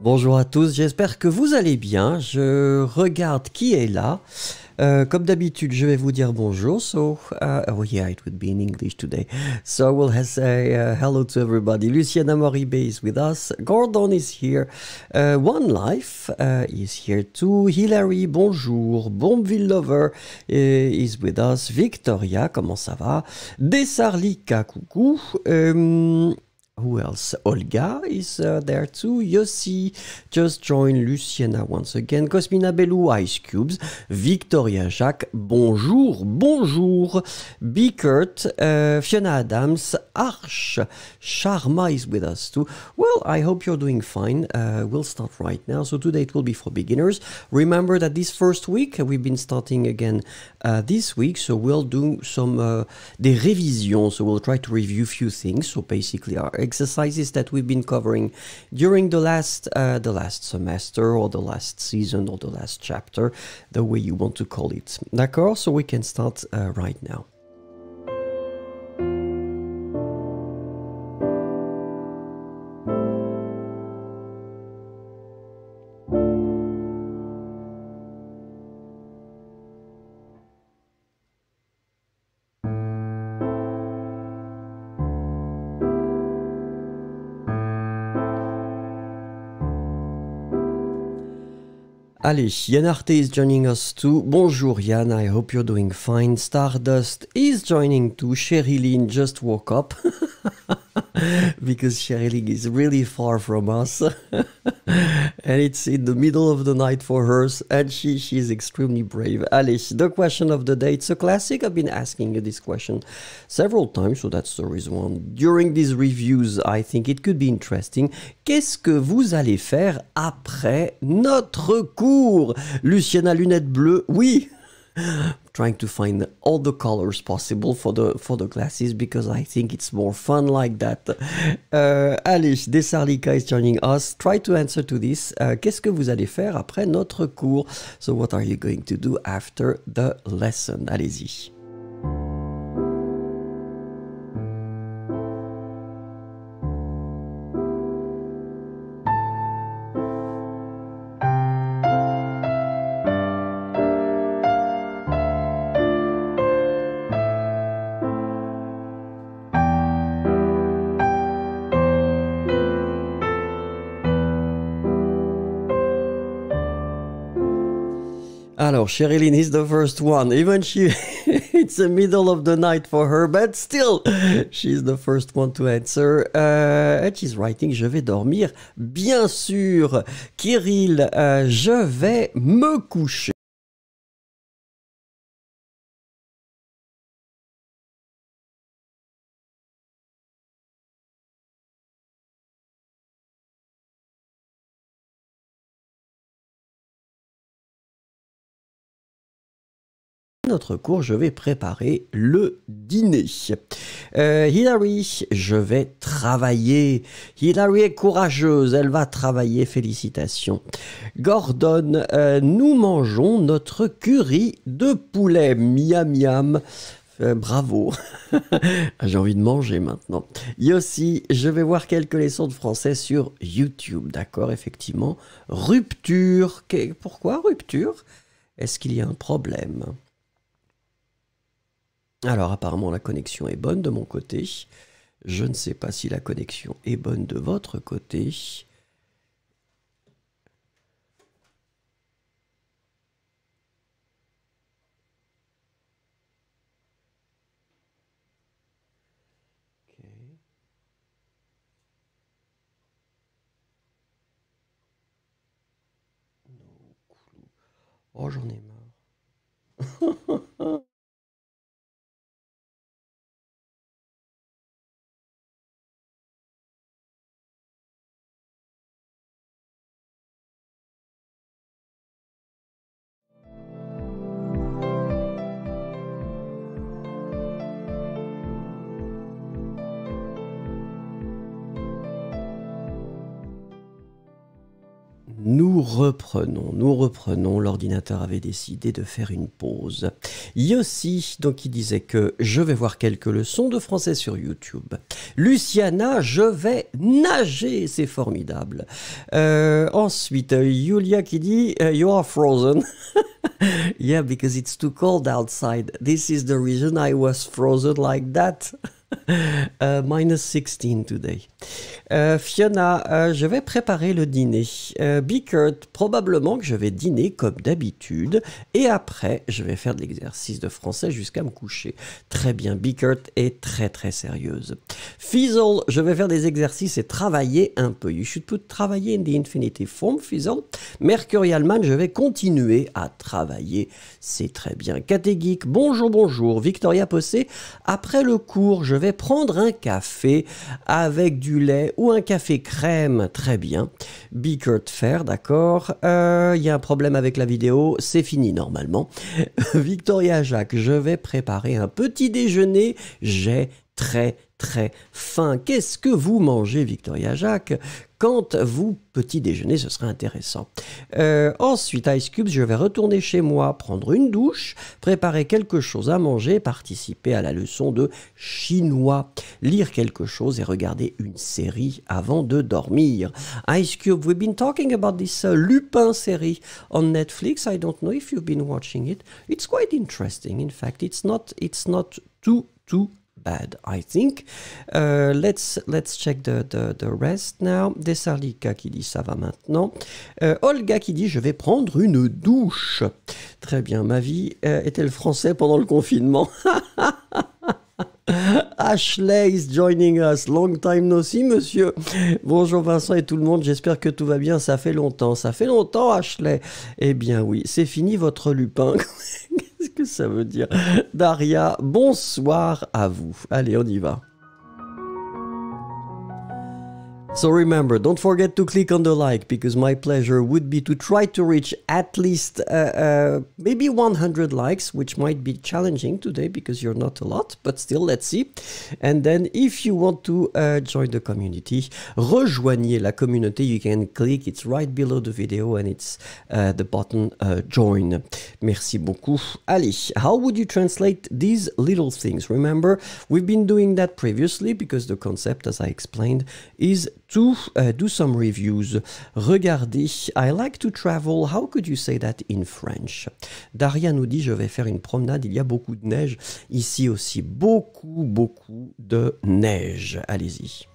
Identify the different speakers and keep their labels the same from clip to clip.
Speaker 1: Bonjour à tous, j'espère que vous allez bien. Je regarde qui est là. Comme d'habitude, je vais vous dire bonjour. Oh yeah, it would be in English today. So we'll say hello to everybody. Luciana Moribe is with us. Gordon is here. One Life is here too. Hilary, bonjour. Bombville Lover is with us. Victoria, comment ça va? Desarlika, coucou. Who else? Olga is there too. Yossi just joined. Luciana once again. Cosmina Bellou, Ice Cubes. Victoria Jacques, bonjour, bonjour. Bickert, Fiona Adams, Arch, Sharma is with us too. Well, I hope you're doing fine. We'll start right now. So today it will be for beginners. Remember that this first week, we've been starting again this week. So we'll do some des révisions. So we'll try to review a few things. So basically our exercises that we've been covering during the last semester or the last season or the last chapter, the way you want to call it. D'accord? So we can start right now. Allez, Yann Arte is joining us too. Bonjour Yann, I hope you're doing fine. Stardust is joining too. Sherilyn just woke up because Sherilyn is really far from us. And it's in the middle of the night for her, and she's extremely brave. Allez, the question of the day. It's a classic. I've been asking you this question several times, so that's the reason why. During these reviews, I think it could be interesting. Qu'est-ce que vous allez faire après notre cours? Luciana, lunettes bleues, oui. Trying to find all the colors possible for the classes because I think it's more fun like that. Allez, Desarlika is joining us. Try to answer to this. Qu'est-ce que vous allez faire après notre cours? So what are you going to do after the lesson? Allez-y. Alors, Sherilyn is the first one. Even it's the middle of the night for her, but still, she's the first one to answer. And she's writing, je vais dormir. Bien sûr, Kirill, je vais me coucher. Notre cours, je vais préparer le dîner. Hilary, je vais travailler. Hilary est courageuse, elle va travailler, félicitations. Gordon, nous mangeons notre curry de poulet. Miam miam. Bravo. J'ai envie de manger maintenant. Yossi, je vais voir quelques leçons de français sur YouTube. D'accord, effectivement. Rupture. Pourquoi rupture? Est-ce qu'il y a un problème? Alors apparemment la connexion est bonne de mon côté. Je ne sais pas si la connexion est bonne de votre côté. Okay. Oh, j'en ai marre. Nous reprenons. L'ordinateur avait décidé de faire une pause. Yossi, donc il disait que je vais voir quelques leçons de français sur YouTube. Luciana, je vais nager, c'est formidable. Ensuite, Yulia qui dit You are frozen. Yeah, because it's too cold outside. This is the reason I was frozen like that. Minus 16 today. Fiona, je vais préparer le dîner. Bickert, probablement que je vais dîner comme d'habitude et après je vais faire de l'exercice de français jusqu'à me coucher. Très bien, Bickert est très très sérieuse. Fizzle, je vais faire des exercices et travailler un peu. You should put travailler in the infinitive form, Fizzle. Mercurialman, je vais continuer à travailler. C'est très bien. Catégeek, bonjour. Victoria Possé, après le cours, je vais prendre un café avec du lait ou un café crème, très bien. Bickert Fer, d'accord. Il y a un problème avec la vidéo, c'est fini normalement. Victoria Jacques, je vais préparer un petit déjeuner, j'ai très faim. Qu'est-ce que vous mangez, Victoria Jacques? Quand vous petit déjeuner, ce serait intéressant. Ensuite, Ice Cubes, je vais retourner chez moi, prendre une douche, préparer quelque chose à manger, participer à la leçon de chinois, lire quelque chose et regarder une série avant de dormir. Ice Cube, we've been talking about this Lupin série on Netflix. I don't know if you've been watching it. It's quite interesting. In fact, it's not too bad, I think. Let's check the rest now. Desarlika qui dit ça va maintenant. Olga qui dit je vais prendre une douche. Très bien, ma vie était le français pendant le confinement. Ashley is joining us. Long time no see, monsieur. Bonjour Vincent et tout le monde. J'espère que tout va bien. Ça fait longtemps, Ashley. Eh bien oui, c'est fini votre Lupin. Qu'est-ce que ça veut dire? Daria, bonsoir à vous. Allez, on y va. So remember, don't forget to click on the like, because my pleasure would be to try to reach at least maybe 100 likes, which might be challenging today because you're not a lot, but still, let's see. And then if you want to join the community, rejoignez la communauté, you can click, it's right below the video and it's the button join. Merci beaucoup. Allez, how would you translate these little things? Remember, we've been doing that previously because the concept, as I explained, is to do some reviews. Regardez, I like to travel. How could you say that in French? Daria nous dit, je vais faire une promenade. Il y a beaucoup de neige. Ici aussi, beaucoup de neige. Allez-y.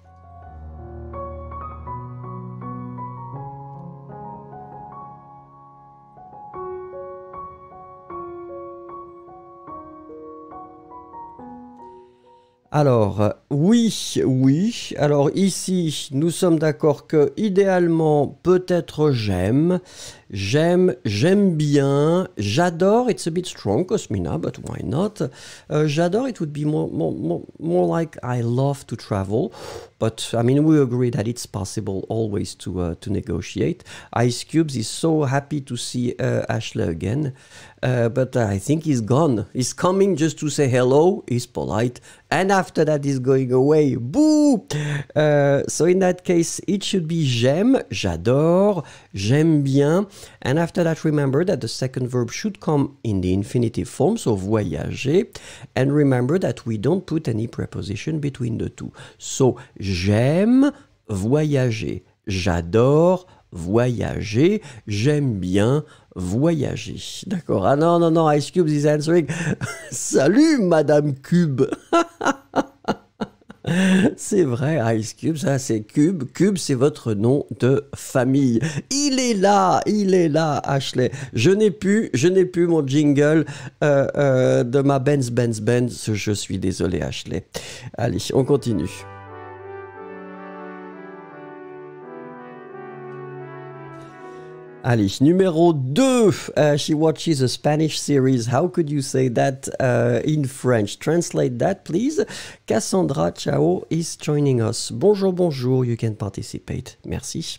Speaker 1: Alors, oui. Alors ici, nous sommes d'accord que idéalement, peut-être j'aime bien, j'adore, it's a bit strong, Cosmina, but why not? J'adore, it would be more like I love to travel, but I mean, we agree that it's possible always to negotiate. Ice Cubes is so happy to see Ashley again, but I think he's gone. He's coming just to say hello, he's polite, and after that he's going away. Boo! So in that case, it should be j'adore, j'aime bien. And after that, remember that the second verb should come in the infinitive form, so voyager. And remember that we don't put any preposition between the two. So, j'aime voyager. J'adore voyager. J'aime bien voyager. D'accord. Ah non, Ice Cube is answering. Salut, Madame Cube. C'est vrai, Ice Cube, ça c'est Cube. Cube, c'est votre nom de famille. Il est là, Ashley. Je n'ai plus mon jingle de ma Benz. Je suis désolé, Ashley. Allez, on continue. Allez, numéro 2. She watches a Spanish series. How could you say that in French? Translate that, please. Cassandra Chao is joining us. Bonjour. You can participate. Merci.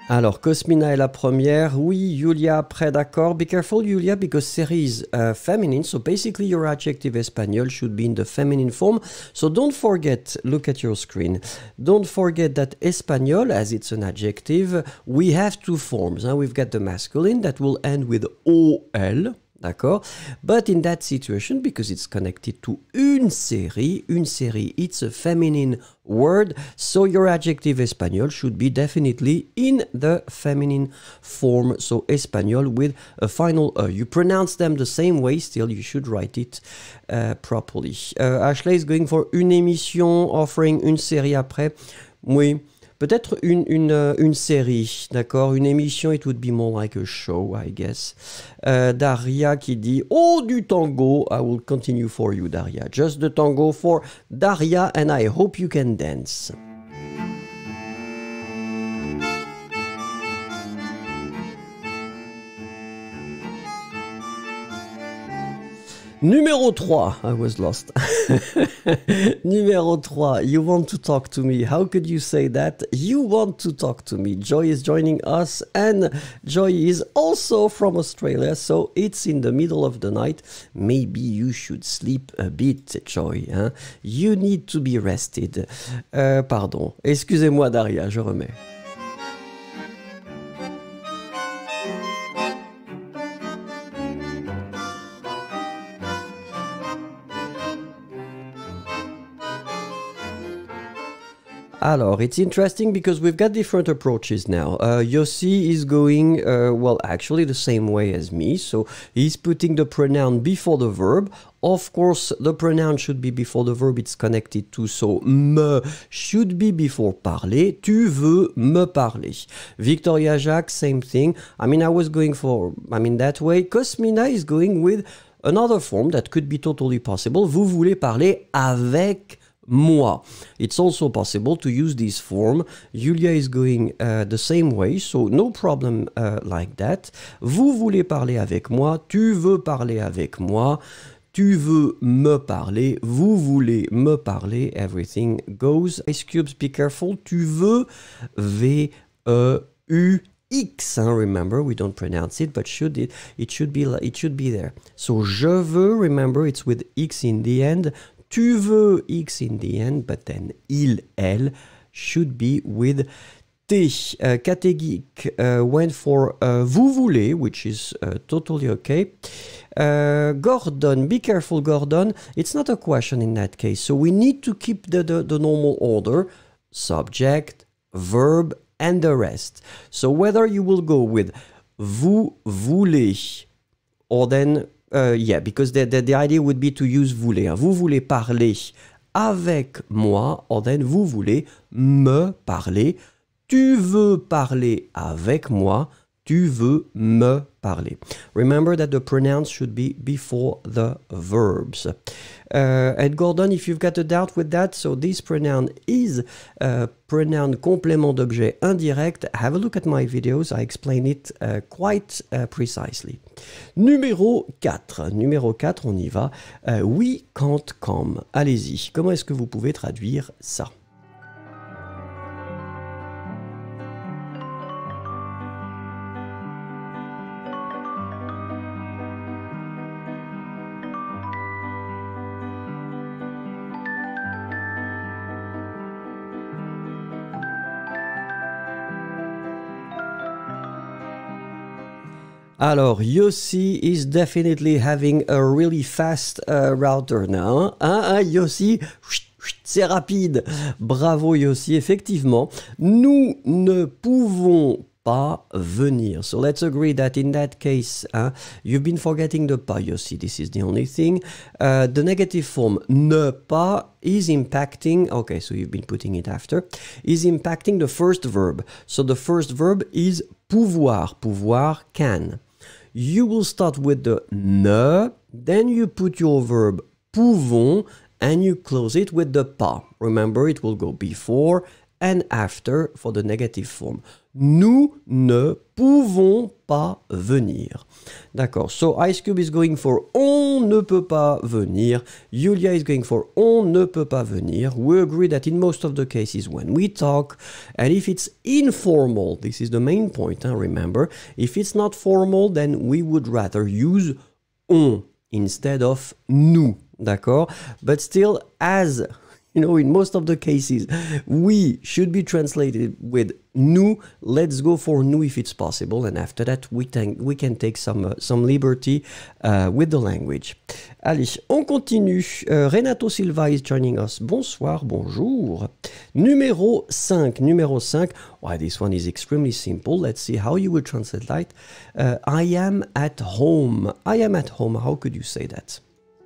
Speaker 1: Alors, Cosmina est la première. Oui, Julia après, d'accord. Be careful, Julia, because series feminine. So basically, your adjective espagnol should be in the feminine form. So don't forget, look at your screen. Don't forget that espagnol, as it's an adjective, we have two forms. We've got the masculine that will end with OL. D'accord? But in that situation, because it's connected to une série, it's a feminine word, so your adjective espagnol should be definitely in the feminine form. So espagnol with a final E. You pronounce them the same way, still you should write it properly. Ashley is going for une émission, offering une série après. Oui. Peut-être une série, d'accord? Une émission, it would be more like a show, I guess. Daria qui dit « Oh, du tango! I will continue for you, Daria. Just the tango for Daria, and I hope you can dance. » Numéro 3, I was lost. Numéro 3, you want to talk to me. How could you say that? You want to talk to me. Joy is joining us, and Joy is also from Australia, so it's in the middle of the night. Maybe you should sleep a bit, Joy. Hein? You need to be rested. Pardon, excusez-moi Daria, je remets. Alors, it's interesting because we've got different approaches now. Yossi is going, well, actually the same way as me. So he's putting the pronoun before the verb. Of course, the pronoun should be before the verb it's connected to. So, me should be before parler. Tu veux me parler. Victoria Jacques, same thing. I mean, I was going for, that way. Cosmina is going with another form that could be totally possible. Vous voulez parler avec moi. It's also possible to use this form. Julia is going the same way, so no problem like that. Vous voulez parler avec moi, tu veux parler avec moi, tu veux me parler, vous voulez me parler, everything goes. Ice Cubes, be careful, tu veux, V-E-U-X, remember, we don't pronounce it, but it should be there. So, je veux, remember, it's with X in the end. Tu veux, X in the end, but then il, elle, should be with T. Catégeek went for vous voulez, which is totally okay. Gordon, be careful, Gordon. It's not a question in that case. So we need to keep the normal order, subject, verb, and the rest. So whether you will go with vous voulez, or then yeah, because the idea would be to use voulez. Vous voulez parler avec moi, or then vous voulez me parler. Tu veux parler avec moi. Tu veux me parler. Remember that the pronouns should be before the verbs. And Gordon, if you've got a doubt with that, so this pronoun is pronoun complément d'objet indirect. Have a look at my videos. I explain it quite precisely. Numéro 4. Numéro 4, on y va. We can't come. Allez-y. Comment est-ce que vous pouvez traduire ça? Alors, Yossi is definitely having a really fast router now. Yossi, c'est rapide. Bravo Yossi, effectivement. Nous ne pouvons pas venir. So let's agree that in that case, you've been forgetting the pas, Yossi. This is the only thing. The negative form, ne pas, is impacting, okay, so you've been putting it after, is impacting the first verb. So the first verb is pouvoir. Pouvoir, can. You will start with the ne, then you put your verb pouvons, and you close it with the pas. Remember, it will go before and after for the negative form. Nous ne pouvons pas venir. D'accord. So Ice Cube is going for on ne peut pas venir. Julia is going for on ne peut pas venir. We agree that in most of the cases when we talk, and if it's informal, this is the main point, remember, if it's not formal, then we would rather use on instead of nous. D'accord. But still, as you know, in most of the cases, we should be translated with nous. Let's go for nous if it's possible. And after that, we can take some liberty with the language. Allez, on continue. Renato Silva is joining us. Bonsoir, bonjour. Numéro 5. Why, this one is extremely simple. Let's see how you would translate that. I am at home. I am at home. How could you say that?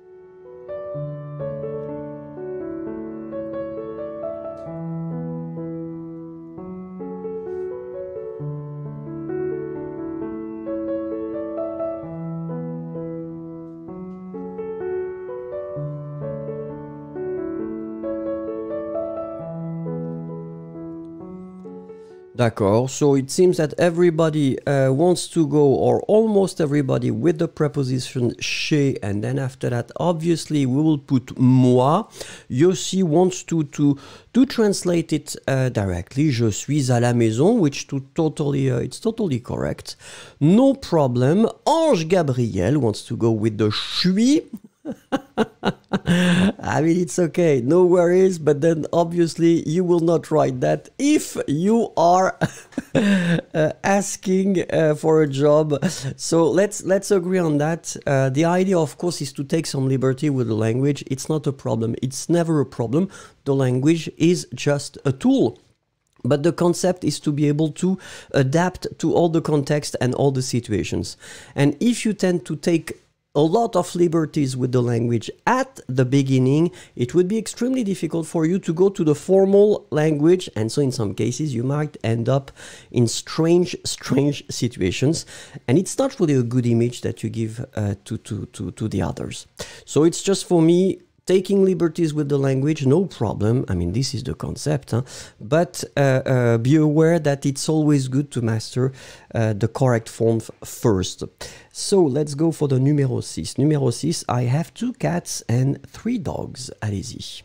Speaker 1: D'accord, so it seems that everybody wants to go, or almost everybody, with the preposition chez, and then after that, obviously, we will put moi. Yossi wants to translate it directly. Je suis à la maison, which it's totally correct. No problem. Ange Gabriel wants to go with the suis. I mean, it's okay, no worries, but then obviously you will not write that if you are asking for a job. So let's agree on that. The idea, of course, is to take some liberty with the language. It's not a problem. It's never a problem. The language is just a tool. But the concept is to be able to adapt to all the context and all the situations. And if you tend to take a lot of liberties with the language at the beginning, it would be extremely difficult for you to go to the formal language, and so in some cases you might end up in strange situations, and it's not really a good image that you give to the others. So it's just, for me, taking liberties with the language, no problem. I mean, this is the concept, but be aware that it's always good to master the correct form first. So let's go for the numéro 6. Numéro 6, I have 2 cats and 3 dogs. Allez-y.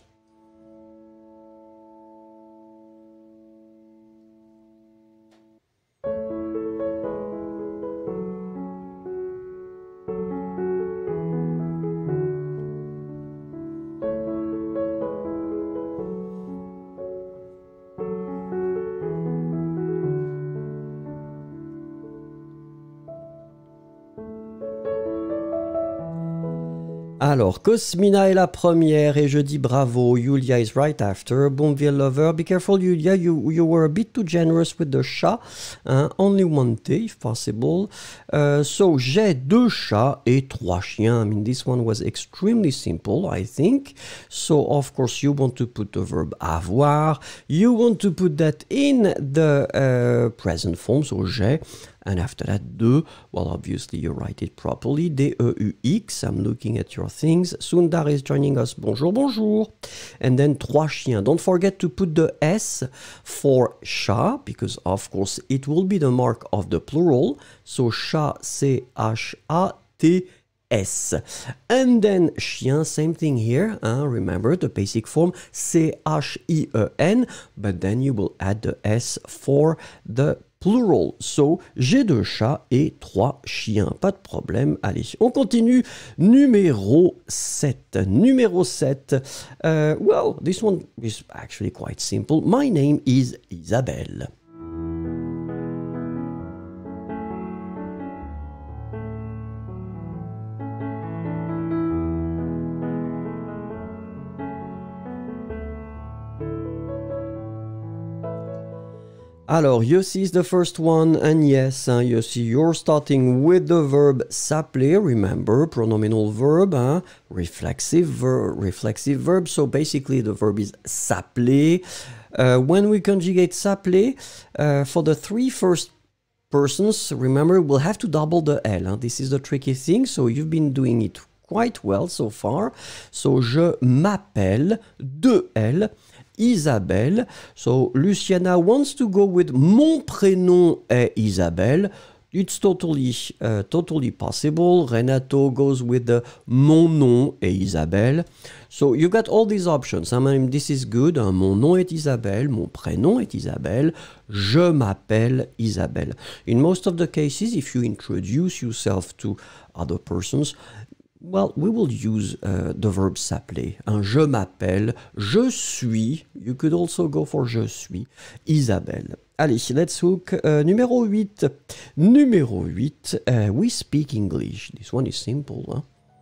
Speaker 1: Alors, Cosmina est la première et je dis bravo. Julia is right after. Bonville lover. Be careful, Julia. You were a bit too generous with the chat. Only one day, if possible. So, j'ai 2 chats et 3 chiens. I mean, this one was extremely simple, I think. So, of course, you want to put the verb avoir. You want to put that in the present form. So, j'ai. And after that, 2, well, obviously, you write it properly. D-E-U-X, I'm looking at your things. Sundar is joining us. Bonjour, bonjour. And then 3 chiens. Don't forget to put the S for chat, because, of course, it will be the mark of the plural. So, chat, C-H-A-T-S. And then chien, same thing here. Remember the basic form, C-H-I-E-N. But then you will add the S for the plural. So, j'ai 2 chats et 3 chiens. Pas de problème. Allez, on continue. Numéro 7. Numéro 7. Well, this one is actually quite simple. My name is Isabelle. Alors, Yossi is the first one, and yes, Yossi, you're starting with the verb s'appeler, remember, pronominal verb, reflexive verb, so basically the verb is s'appeler. When we conjugate s'appeler, for the 3 first persons, remember, we'll have to double the L. This is the tricky thing, so you've been doing it quite well so far. So, je m'appelle, 2 L. Isabelle. So Luciana wants to go with mon prénom est Isabelle. It's totally possible. Renato goes with the mon nom est Isabelle. So you got all these options. I mean, this is good. Mon nom est Isabelle. Mon prénom est Isabelle. Je m'appelle Isabelle. In most of the cases, if you introduce yourself to other persons, well, we will use the verb s'appeler. Je m'appelle, je suis. You could also go for je suis Isabelle. Allez, let's look. Numéro 8. Numéro 8. We speak English. This one is simple. Huh?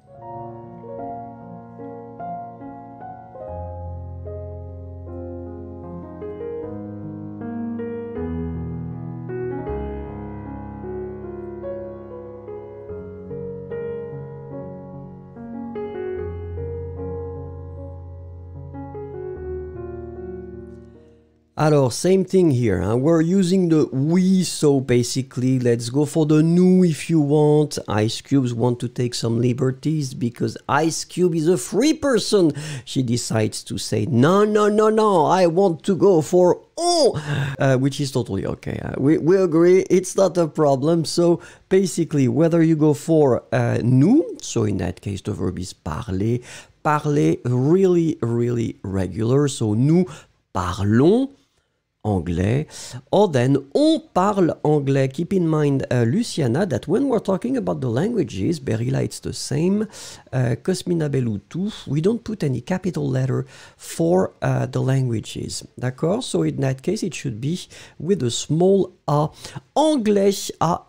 Speaker 1: Alors, same thing here. Huh? We're using the we, so basically, let's go for the nous if you want. Ice Cubes want to take some liberties because Ice Cube is a free person. She decides to say, no, I want to go for on, which is totally okay. We agree, it's not a problem. So basically, whether you go for nous, so in that case, the verb is parler. Parler, really regular. So nous parlons anglais, or then on parle anglais. Keep in mind, Luciana, that when we're talking about the languages, Berila, it's the same, Cosmina Belou too, we don't put any capital letter for the languages, d'accord? So in that case, it should be with a small a, anglais,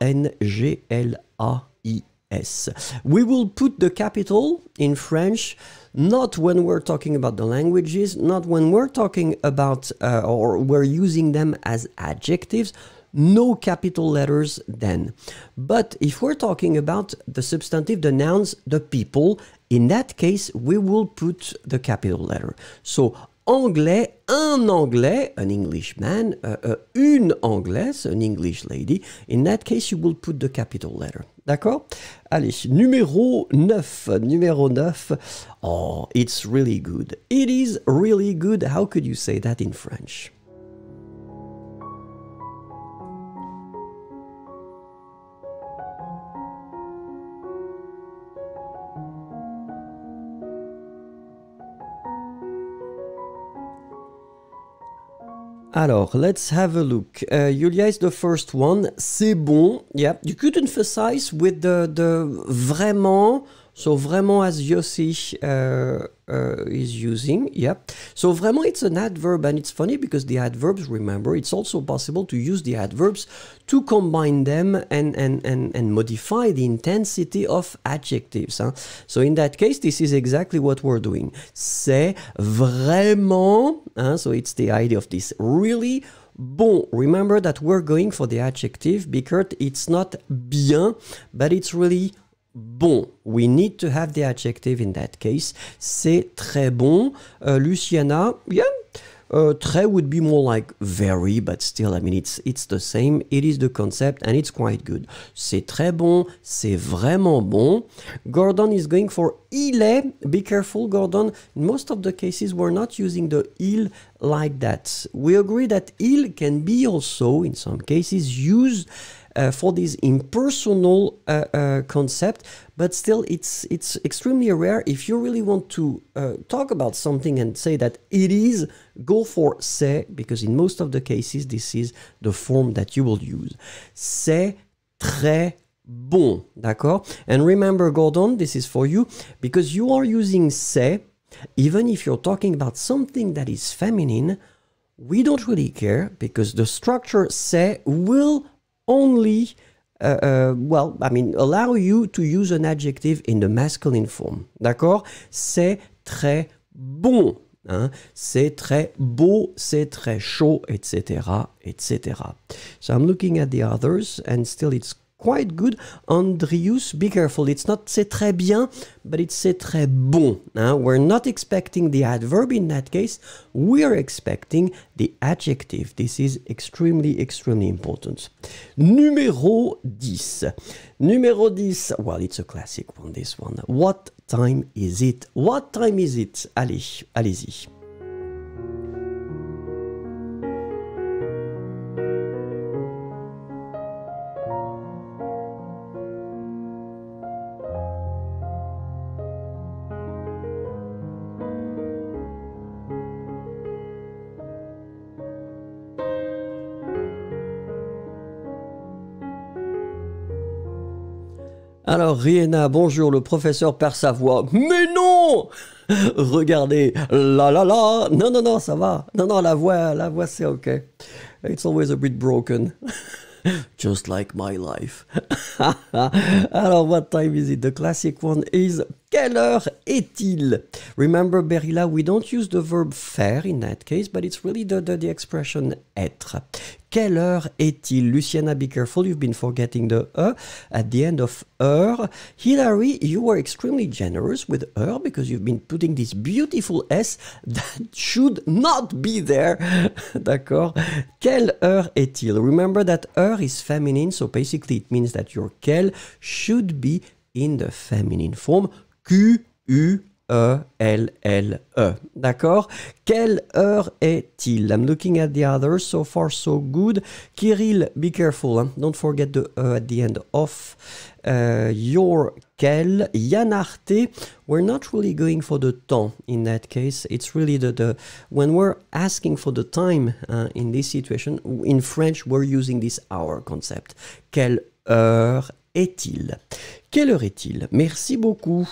Speaker 1: A-N-G-L-A-I-S. We will put the capital in French, not when we're talking about the languages, not when we're talking about or we're using them as adjectives, no capital letters then. But if we're talking about the substantive, the nouns, the people, in that case, we will put the capital letter. So, anglais, un anglais, an Englishman, une anglaise, an English lady. In that case, you will put the capital letter. D'accord? Allez, numéro 9. Numéro 9. Oh, it's really good. It is really good. How could you say that in French? Alors, let's have a look. Julia is the first one. C'est bon. Yeah, you could emphasize with the vraiment. So, vraiment as Yossi is using. Yeah. So, vraiment, it's an adverb. And it's funny because the adverbs, remember, it's also possible to use the adverbs to combine them and modify the intensity of adjectives. Huh? So, in that case, this is exactly what we're doing. C'est vraiment. So, it's the idea of this really bon. Remember that we're going for the adjective because it's not bien, but it's really bon. We need to have the adjective in that case. C'est très bon. Luciana, yeah. Très would be more like very, but still, I mean, it's the same. It is the concept and it's quite good. C'est très bon. C'est vraiment bon. Gordon is going for il est. Be careful, Gordon. In most of the cases, we're not using the il like that. We agree that il can be also, in some cases, used for this impersonal concept, but still it's extremely rare. If you really want to talk about something and say that it is, go for c'est, because in most of the cases this is the form that you will use. C'est très bon, d'accord? And remember, Gordon, this is for you, because you are using c'est, even if you're talking about something that is feminine, we don't really care, because the structure c'est will only, well, I mean, allow you to use an adjective in the masculine form. D'accord? C'est très bon. Hein? C'est très beau, c'est très chaud, etc., etc. So I'm looking at the others, and still it's quite good. Andrius, be careful. It's not c'est très bien, but it's c'est très bon. We're not expecting the adverb in that case. We are expecting the adjective. This is extremely important. Numéro 10. Numéro 10. Well, it's a classic one, this one. What time is it? What time is it? Allez, allez-y. Alors, Rihanna, bonjour, le professeur perd sa voix. Mais non! Regardez, la la la. Non, non, non, ça va. Non, non, la voix, c'est ok. It's always a bit broken. Just like my life. Alors, what time is it? The classic one is quelle heure est-il? Remember, Berilla, we don't use the verb faire in that case, but it's really the expression être. Quelle heure est-il? Luciana, be careful, you've been forgetting the E at the end of heure. Hilary, you were extremely generous with heure because you've been putting this beautiful S that should not be there. D'accord? Quelle heure est-il? Remember that heure is feminine, so basically it means that your quelle should be in the feminine form. Q-U-E-L-L-E. D'accord? Quelle heure est-il? I'm looking at the others. So far, so good. Kirill, be careful. Hein? Don't forget the E at the end of your quelle. Yann Arte, we're not really going for the temps in that case. It's really the when we're asking for the time in this situation, in French, we're using this hour concept. Quelle heure est-il? Quelle heure est-il? Merci beaucoup.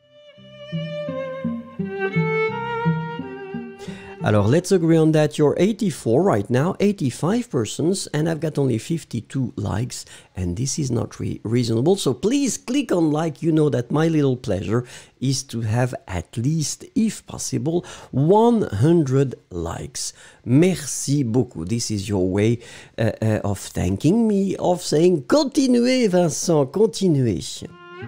Speaker 1: Alors, let's agree on that. You're 84 right now, 85 persons, and I've got only 52 likes, and this is not reasonable. So please click on like. You know that my little pleasure is to have at least, if possible, 100 likes. Merci beaucoup. This is your way of thanking me, of saying, continuez, Vincent, continuez.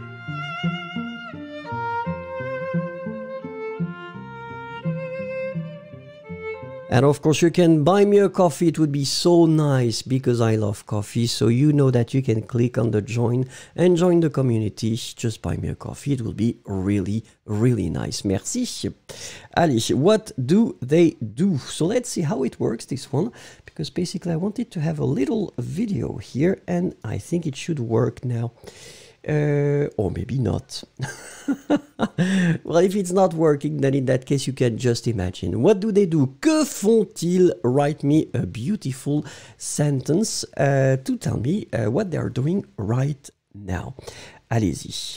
Speaker 1: And of course, you can buy me a coffee. It would be so nice because I love coffee. So you know that you can click on the join and join the community. Just buy me a coffee. It will be really, really nice. Merci. Allez, what do they do? So let's see how it works, this one. Because basically I wanted to have a little video here and I think it should work now. Or maybe not. Well, if it's not working, then in that case, you can just imagine. What do they do? Que font-ils? Write me a beautiful sentence to tell me what they are doing right now. Allez-y.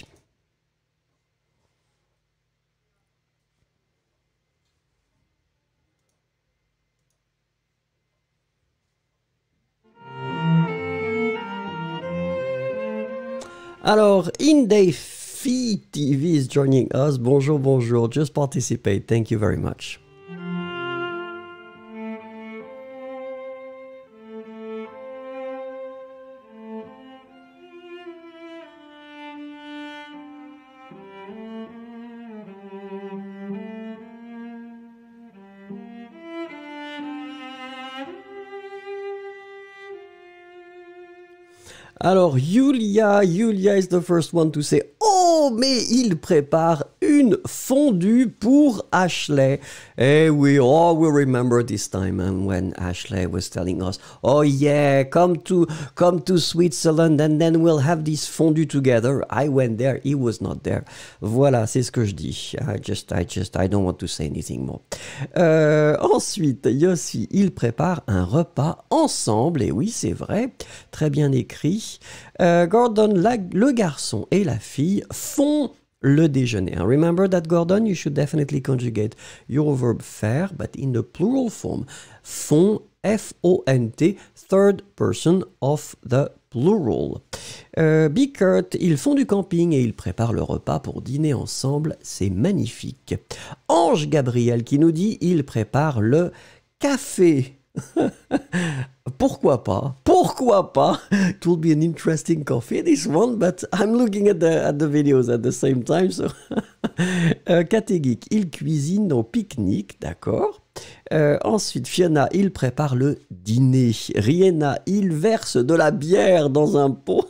Speaker 1: Alors, Indefy TV is joining us. Bonjour, bonjour. Just participate. Thank you very much. Alors, Yulia is the first one to say, oh, mais il prépare une fondue pour Ashley. Eh oui, oh, we remember this time when Ashley was telling us, oh yeah, come to Switzerland and then we'll have this fondue together. I went there, he was not there. Voilà, c'est ce que je dis. I don't want to say anything more. Ensuite, Yossi, il prépare un repas ensemble. Et oui, c'est vrai, très bien écrit. Gordon, le garçon et la fille font le déjeuner. And remember that, Gordon, you should definitely conjugate your verb faire, but in the plural form. Font, F-O-N-T, third person of the plural. Bickert, ils font du camping et ils préparent le repas pour dîner ensemble. C'est magnifique. Ange Gabriel qui nous dit, il prépare le café. Pourquoi pas? Pourquoi pas? It will be an interesting coffee, this one, but I'm looking at the videos at the same time. So. Kategik, il cuisine au pique-nique, d'accord. Ensuite, Fiona, il prépare le dîner. Rihanna, il verse de la bière dans un pot.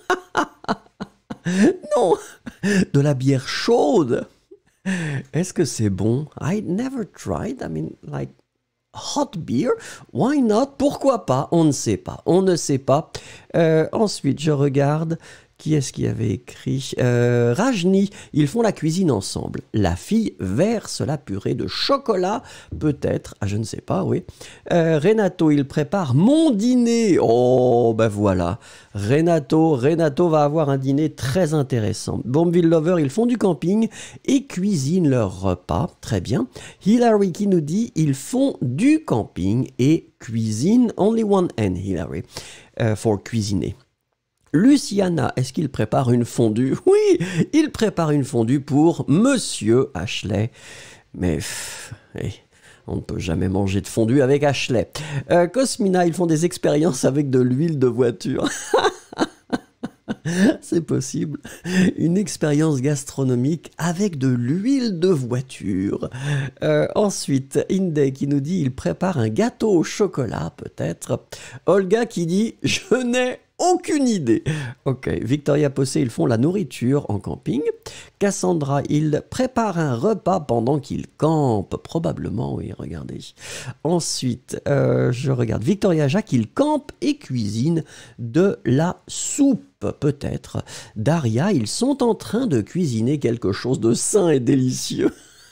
Speaker 1: Non, de la bière chaude. Est-ce que c'est bon? I never tried. I mean, like, hot beer, why not? Pourquoi pas? On ne sait pas. On ne sait pas. Ensuite, je regarde. Qui est-ce qui avait écrit Rajni, ils font la cuisine ensemble. La fille verse la purée de chocolat, peut-être. Ah, je ne sais pas, oui. Renato, il prépare mon dîner. Oh, ben voilà. Renato va avoir un dîner très intéressant. Bombville Lover, ils font du camping et cuisinent leur repas. Très bien. Hilary qui nous dit, ils font du camping et cuisinent. Only one N, Hilary, for cuisiner. Luciana, est-ce qu'il prépare une fondue? Oui, il prépare une fondue pour Monsieur Ashley. Mais on ne peut jamais manger de fondue avec Ashley. Cosmina, ils font des expériences avec de l'huile de voiture. C'est possible. Une expérience gastronomique avec de l'huile de voiture. Ensuite, Inde qui nous dit il prépare un gâteau au chocolat, peut-être. Olga qui dit je n'ai aucune idée. Ok, Victoria Possé, ils font la nourriture en camping. Cassandra, il prépare un repas pendant qu'il campe. Probablement, oui, regardez. Ensuite, je regarde Victoria Jacques, il campe et cuisine de la soupe, peut-être. Daria, ils sont en train de cuisiner quelque chose de sain et délicieux.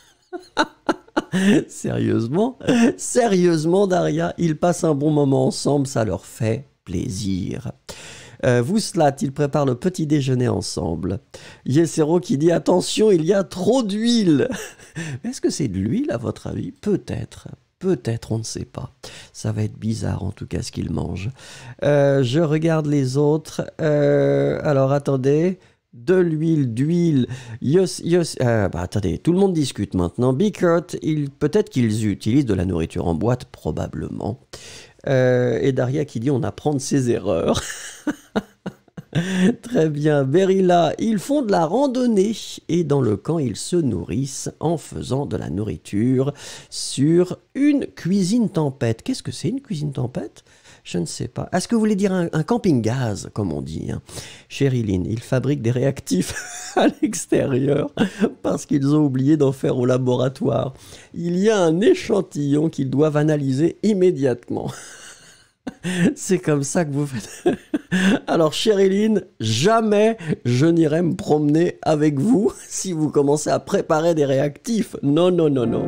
Speaker 1: Sérieusement, Daria, ils passent un bon moment ensemble, ça leur fait plaisir. Vouslat, ils préparent le petit déjeuner ensemble. Yesero qui dit attention, il y a trop d'huile. Est-ce que c'est de l'huile à votre avis? Peut-être, on ne sait pas. Ça va être bizarre en tout cas ce qu'ils mangent. Je regarde les autres. Alors attendez. De l'huile, d'huile. Attendez, tout le monde discute maintenant. Bickert, peut-être qu'ils utilisent de la nourriture en boîte, probablement. Et Daria qui dit on apprend de ses erreurs. Très bien. Berilla, ils font de la randonnée et dans le camp, ils se nourrissent en faisant de la nourriture sur une cuisine tempête. Qu'est-ce que c'est une cuisine tempête? Je ne sais pas. Est-ce que vous voulez dire un camping-gaz, comme on dit hein? Chériline, ils fabriquent des réactifs à l'extérieur parce qu'ils ont oublié d'en faire au laboratoire. Il y a un échantillon qu'ils doivent analyser immédiatement. C'est comme ça que vous faites. Alors, Chériline, jamais je n'irai me promener avec vous si vous commencez à préparer des réactifs. Non, non, non, non.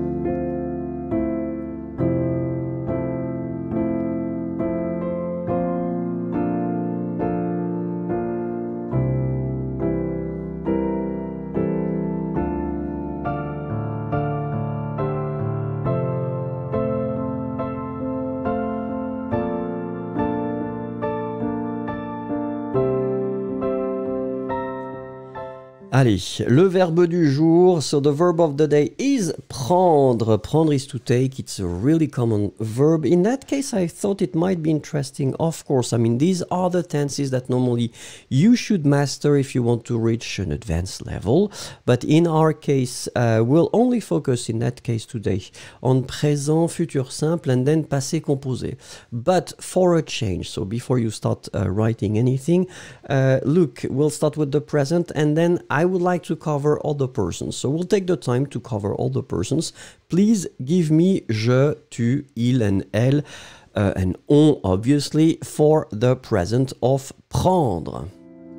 Speaker 1: Allez, le verbe du jour. So the verb of the day is prendre. Prendre is to take. It's a really common verb. In that case, I thought it might be interesting. Of course, I mean, these are the tenses that normally you should master if you want to reach an advanced level. But in our case, we'll only focus in that case today on présent, futur simple, and then passé composé. But for a change, so before you start writing anything, look, we'll start with the present, and then I would like to cover all the persons. So we'll take the time to cover all the persons. Please give me je, tu, il, and elle, and on, obviously, for the present of prendre.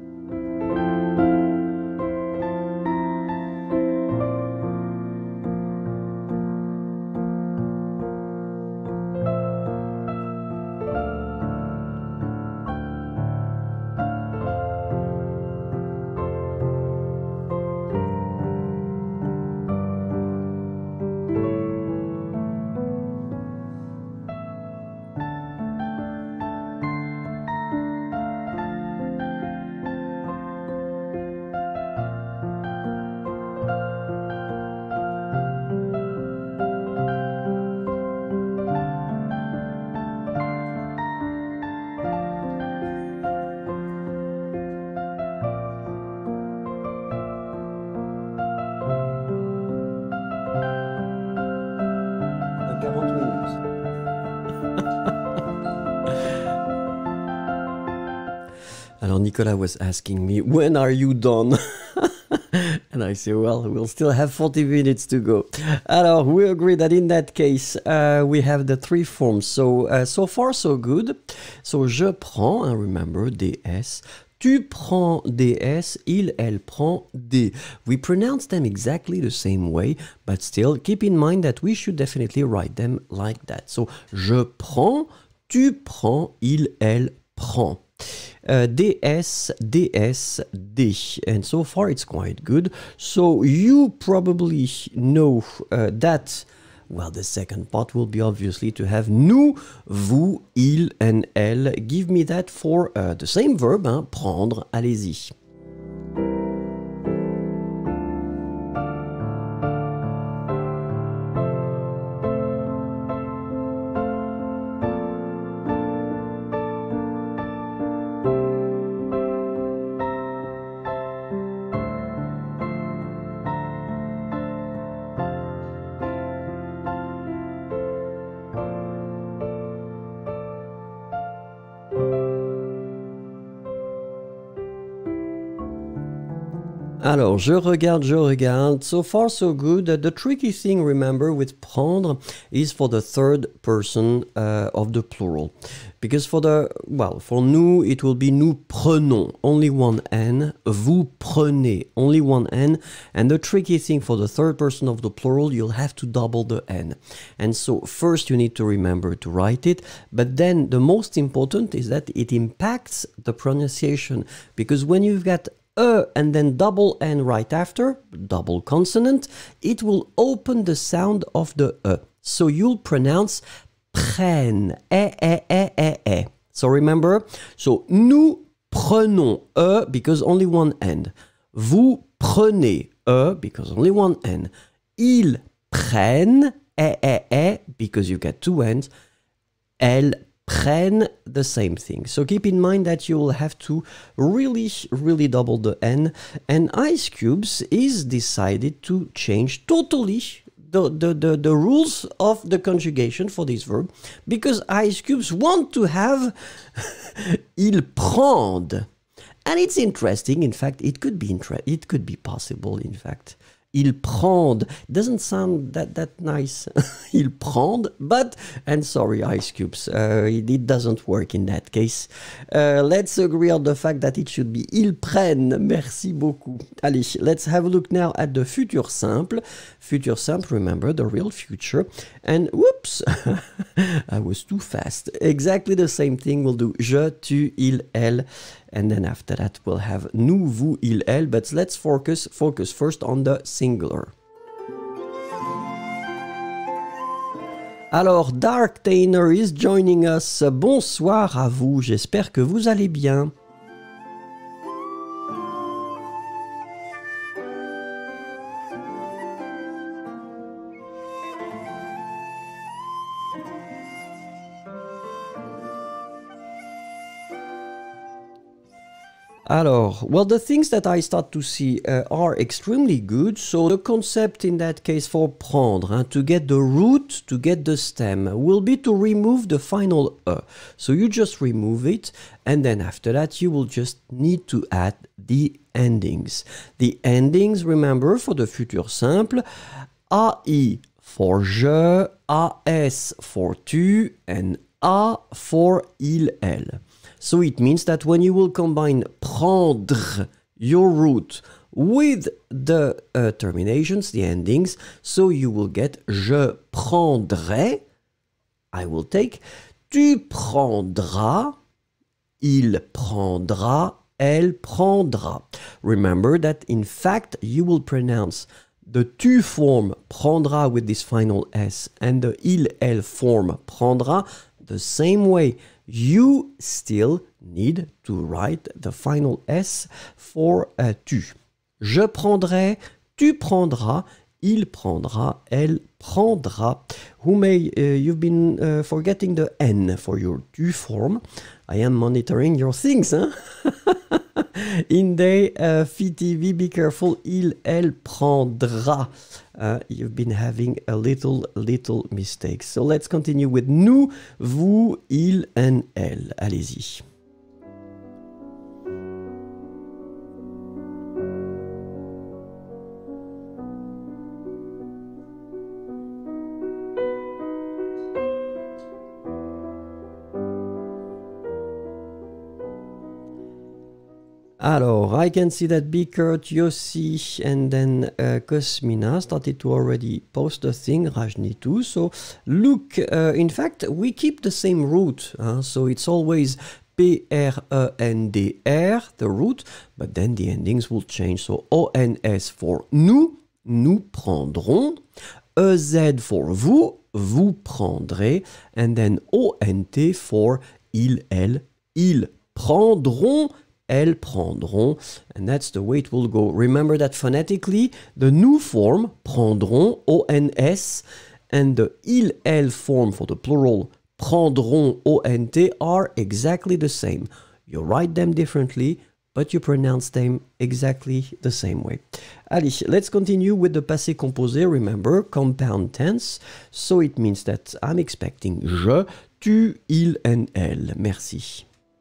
Speaker 1: Alors Nicolas was asking me, when are you done? And I say, well, we'll still have 40 minutes to go. Alors, we agree that in that case, we have the three forms. So, so far, so good. So, je prends, and remember, DS. Tu prends des S, il, elle prend des. We pronounce them exactly the same way, but still keep in mind that we should definitely write them like that. So, je prends, tu prends, il, elle prend. DS, DS, D. And so far it's quite good. So you probably know that, well, the second part will be obviously to have nous, vous, il, and elle. Give me that for the same verb, hein, prendre, allez-y. Alors, je regarde. So far, so good. The tricky thing, remember, with prendre is for the third person of the plural. Because for nous, it will be nous prenons, only one N. Vous prenez, only one N. And the tricky thing for the third person of the plural, you'll have to double the N. And so, first you need to remember to write it. But then the most important is that it impacts the pronunciation. Because when you've got and then double N right after, double consonant, it will open the sound of the So you'll pronounce prennent, So remember, so nous prenons because only one N. Vous prenez because only one N. Ils prennent because you get two N's. Elles prennent the same thing. So keep in mind that you will have to really double the N. And Ice Cubes is decided to change totally the rules of the conjugation for this verb because Ice Cubes want to have ils prendent. And it's interesting. In fact, it could be possible, in fact. Ils prendent doesn't sound that nice. Ils prendent, but, and sorry, Ice Cubes, it doesn't work in that case. Let's agree on the fact that it should be ils prennent. Merci beaucoup. Allez, let's have a look now at the futur simple. Futur simple, remember, the real future. And whoops, I was too fast. Exactly the same thing we'll do. Je, tu, il, elle. And then after that, we'll have nous, vous, il, elle. But let's focus first on the singular. Alors, Dark Tainer is joining us. Bonsoir à vous. J'espère que vous allez bien. Alors, well, the things that I start to see are extremely good. So the concept in that case for prendre, to get the root, to get the stem, will be to remove the final E. So you just remove it, and then after that you will just need to add the endings. The endings, remember, for the futur simple, AI for je, AS for tu, and A for il, elle. So it means that when you will combine prendre, your root, with the terminations, the endings, so you will get je prendrai, I will take, tu prendras, il prendra, elle prendra. Remember that in fact you will pronounce the tu form prendra with this final S and the il, elle form prendra the same way. You still need to write the final S for tu. Je prendrai, tu prendras, il prendra, elle prendra. You've been forgetting the N for your tu form. I am monitoring your things, huh? Inde, FTV, be careful, il, elle prendra. You've been having a little mistakes. So let's continue with nous, vous, il, and elle. Allez-y. Alors, I can see that Bikert, Yossi, and then Cosmina started to already post a thing, Rajni too. So, look, in fact, we keep the same root. So, it's always P-R-E-N-D-R, the root, but then the endings will change. So, O-N-S for nous, nous prendrons. E-Z for vous, vous prendrez. And then O-N-T for il, elle, ils prendront. Elles prendront, and that's the way it will go. Remember that phonetically, the nous form, prendront, O-N-S, and the il, elle form for the plural, prendront, O-N-T, are exactly the same. You write them differently, but you pronounce them exactly the same way. Allez, let's continue with the passé composé. Remember, compound tense, so it means that I'm expecting je, tu, il, and elle. Merci.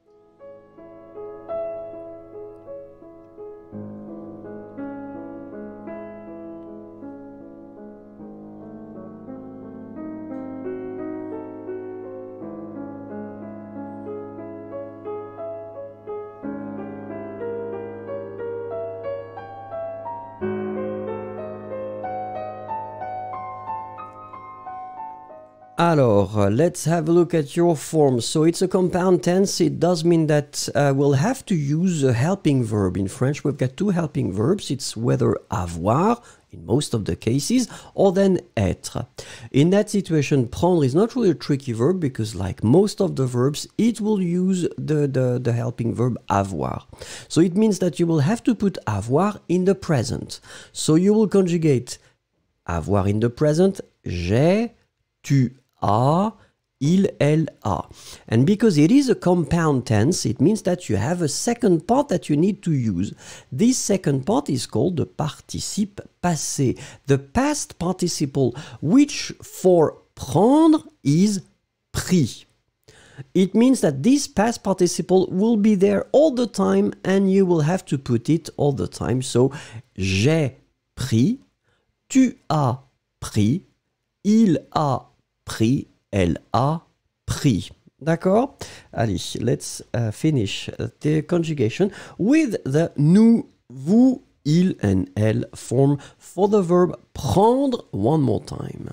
Speaker 1: Alors, let's have a look at your form. So it's a compound tense. It does mean that we'll have to use a helping verb. In French, we've got two helping verbs. It's whether avoir, in most of the cases, or then être. In that situation, prendre is not really a tricky verb because like most of the verbs, it will use the helping verb avoir. So it means that you will have to put avoir in the present. So you will conjugate avoir in the present, j'ai, tu as, il, elle a. And because it is a compound tense, it means that you have a second part that you need to use. This second part is called the participe passé, the past participle, which for prendre is pris. It means that this past participle will be there all the time and you will have to put it all the time. So, j'ai pris, tu as pris, il a pris, elle a pris. D'accord? Allez, let's finish the conjugation with the nous, vous, il, and elle form for the verb prendre one more time.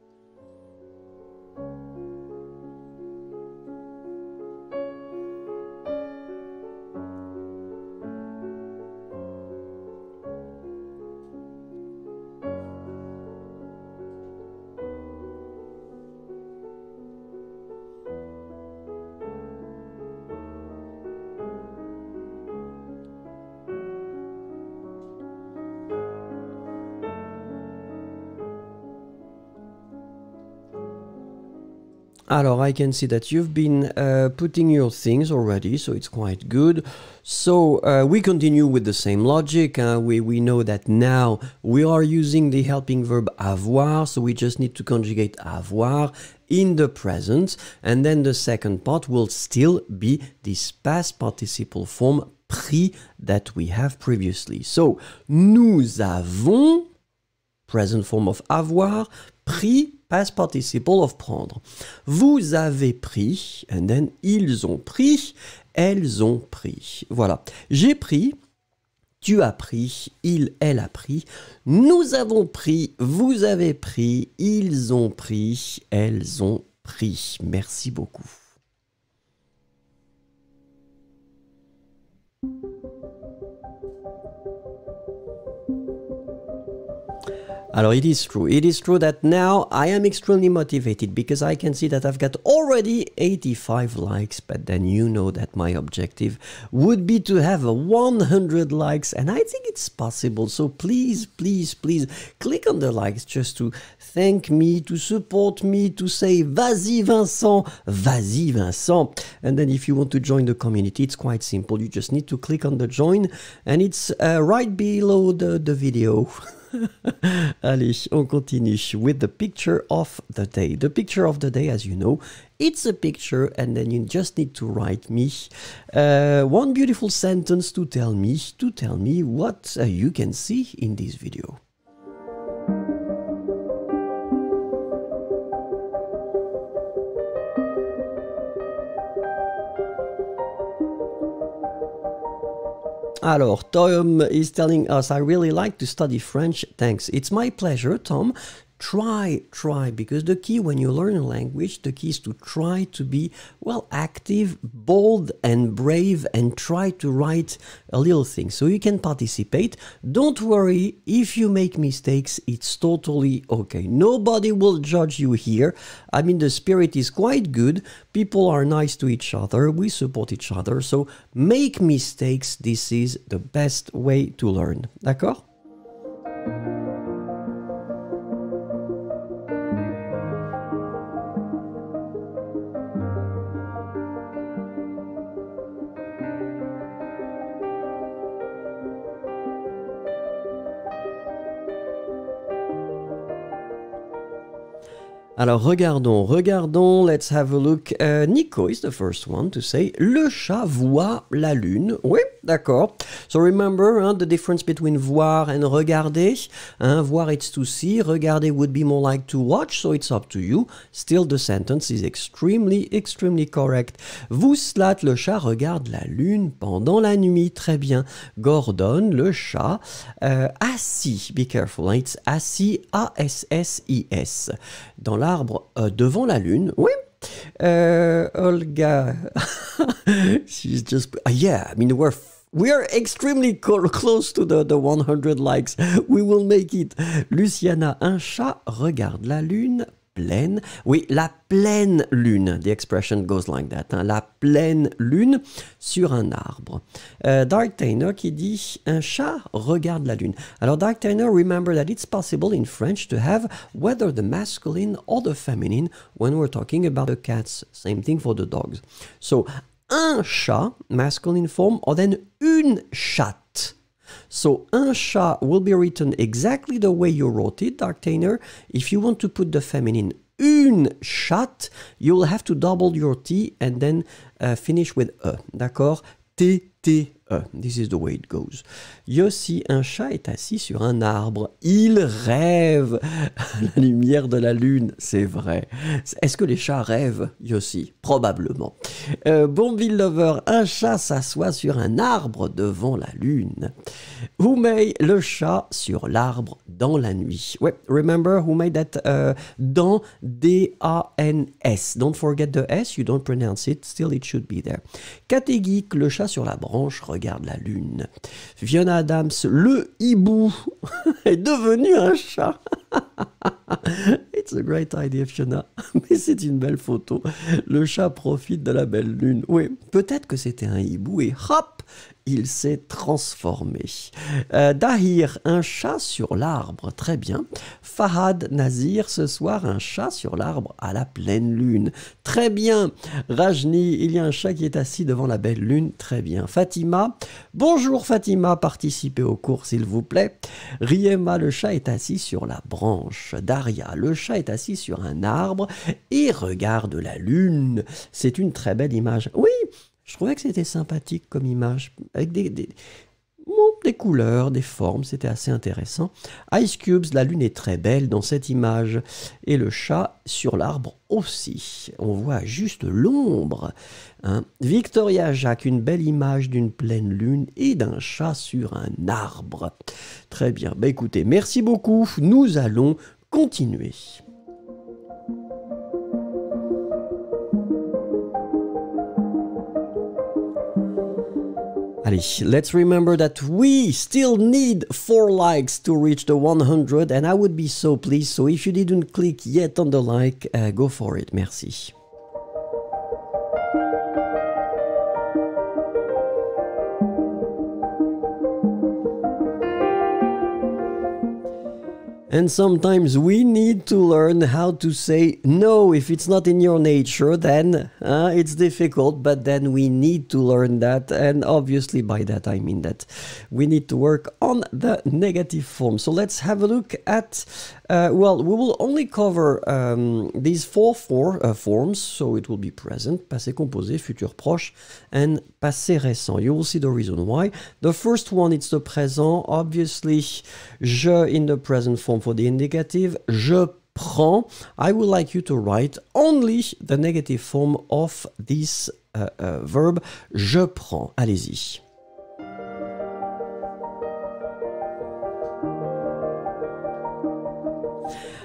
Speaker 1: Alors, I can see that you've been putting your things already, so it's quite good. So, we continue with the same logic. We know that now we are using the helping verb avoir, so we just need to conjugate avoir in the present, and then the second part will still be this past participle form pris that we have previously. So, nous avons, present form of avoir, pris, past participle of prendre. Vous avez pris, and then ils ont pris, elles ont pris. Voilà. J'ai pris, tu as pris, il, elle a pris, nous avons pris, vous avez pris, ils ont pris, elles ont pris. Merci beaucoup. Alors, it is true that now I am extremely motivated because I can see that I've got already 85 likes, but then you know that my objective would be to have 100 likes, and I think it's possible. So please, please, please click on the likes just to thank me, to support me, to say vas-y Vincent, vas-y Vincent. And then if you want to join the community, it's quite simple. You just need to click on the join, and it's right below the video. Allez, on continue with the picture of the day. The picture of the day, as you know, it's a picture, and then you just need to write me one beautiful sentence to tell me what you can see in this video. Alors, Tom is telling us, I really like to study French. Thanks. It's my pleasure, Tom. Try, because the key when you learn a language, the key is to try to be, well, active, bold, and brave, and try to write a little thing so you can participate. Don't worry, if you make mistakes, it's totally okay. Nobody will judge you here. I mean, the spirit is quite good. People are nice to each other. We support each other. So make mistakes. This is the best way to learn. D'accord? Alors regardons, let's have a look. Nico is the first one to say, le chat voit la lune. Oui, d'accord. So remember the difference between voir and regarder. Voir it's to see, regarder would be more like to watch, so it's up to you. Still the sentence is extremely correct. Vouslat, le chat regarde la lune pendant la nuit. Très bien. Gordon, le chat, assis, be careful, it's assis, A-S-S-I-S. Dans l'arbre devant la lune. Oui. Olga, she's just yeah. I mean we are extremely close to the 100 likes. We will make it. Luciana, un chat regarde la lune pleine. Oui, la pleine lune. The expression goes like that. La pleine lune sur un arbre. Dark Tainer qui dit un chat regarde la lune. Alors Dark Tainer, remember that it's possible in French to have whether the masculine or the feminine when we're talking about the cats. Same thing for the dogs. So un chat, masculine form, or then une chatte. So, un chat will be written exactly the way you wrote it, Dark Tainer. If you want to put the feminine, une chatte, you'll have to double your T and then finish with E. D'accord? T-T-E. This is the way it goes. Yossi, un chat est assis sur un arbre. Il rêve à la lumière de la lune. C'est vrai. Est-ce que les chats rêvent, Yossi? Probablement. Bonville Lover, un chat s'assoit sur un arbre devant la lune. Humei, le chat sur l'arbre dans la nuit. Ouais, remember who made that dans, D-A-N-S. Don't forget the S, you don't pronounce it, still it should be there. Catégique, le chat sur la branche regarde la lune. Fiona Adams, le hibou est devenu un chat. It's a great idea, Fiona. Mais c'est une belle photo. Le chat profite de la belle lune. Oui, peut-être que c'était un hibou et hop, il s'est transformé. Dahir, un chat sur l'arbre. Très bien. Fahad Nazir, ce soir, un chat sur l'arbre à la pleine lune. Très bien. Rajni, il y a un chat qui est assis devant la belle lune. Très bien. Fatima, bonjour Fatima, participez au cours s'il vous plaît. Riema, le chat est assis sur la branche. Daria, le chat est assis sur un arbre et regarde la lune. C'est une très belle image. Oui, je trouvais que c'était sympathique comme image, avec des couleurs, des formes, c'était assez intéressant. Ice Cubes, la lune est très belle dans cette image, et le chat sur l'arbre aussi. On voit juste l'ombre. Victoria Jacques, une belle image d'une pleine lune et d'un chat sur un arbre. Très bien, bah écoutez, merci beaucoup, nous allons continuer. Allez, let's remember that we still need 4 likes to reach the 100 and I would be so pleased. So if you didn't click yet on the like, go for it. Merci. And sometimes we need to learn how to say no. If it's not in your nature, then it's difficult, but then we need to learn that. And obviously by that, I mean that we need to work on the negative form. So let's have a look at, well, we will only cover these four forms. So it will be present, passé composé, futur proche, and passé récent. You will see the reason why. The first one, it's the présent. Obviously, je in the present form for the indicative, je prends. I would like you to write only the negative form of this verb, je prends. Allez-y.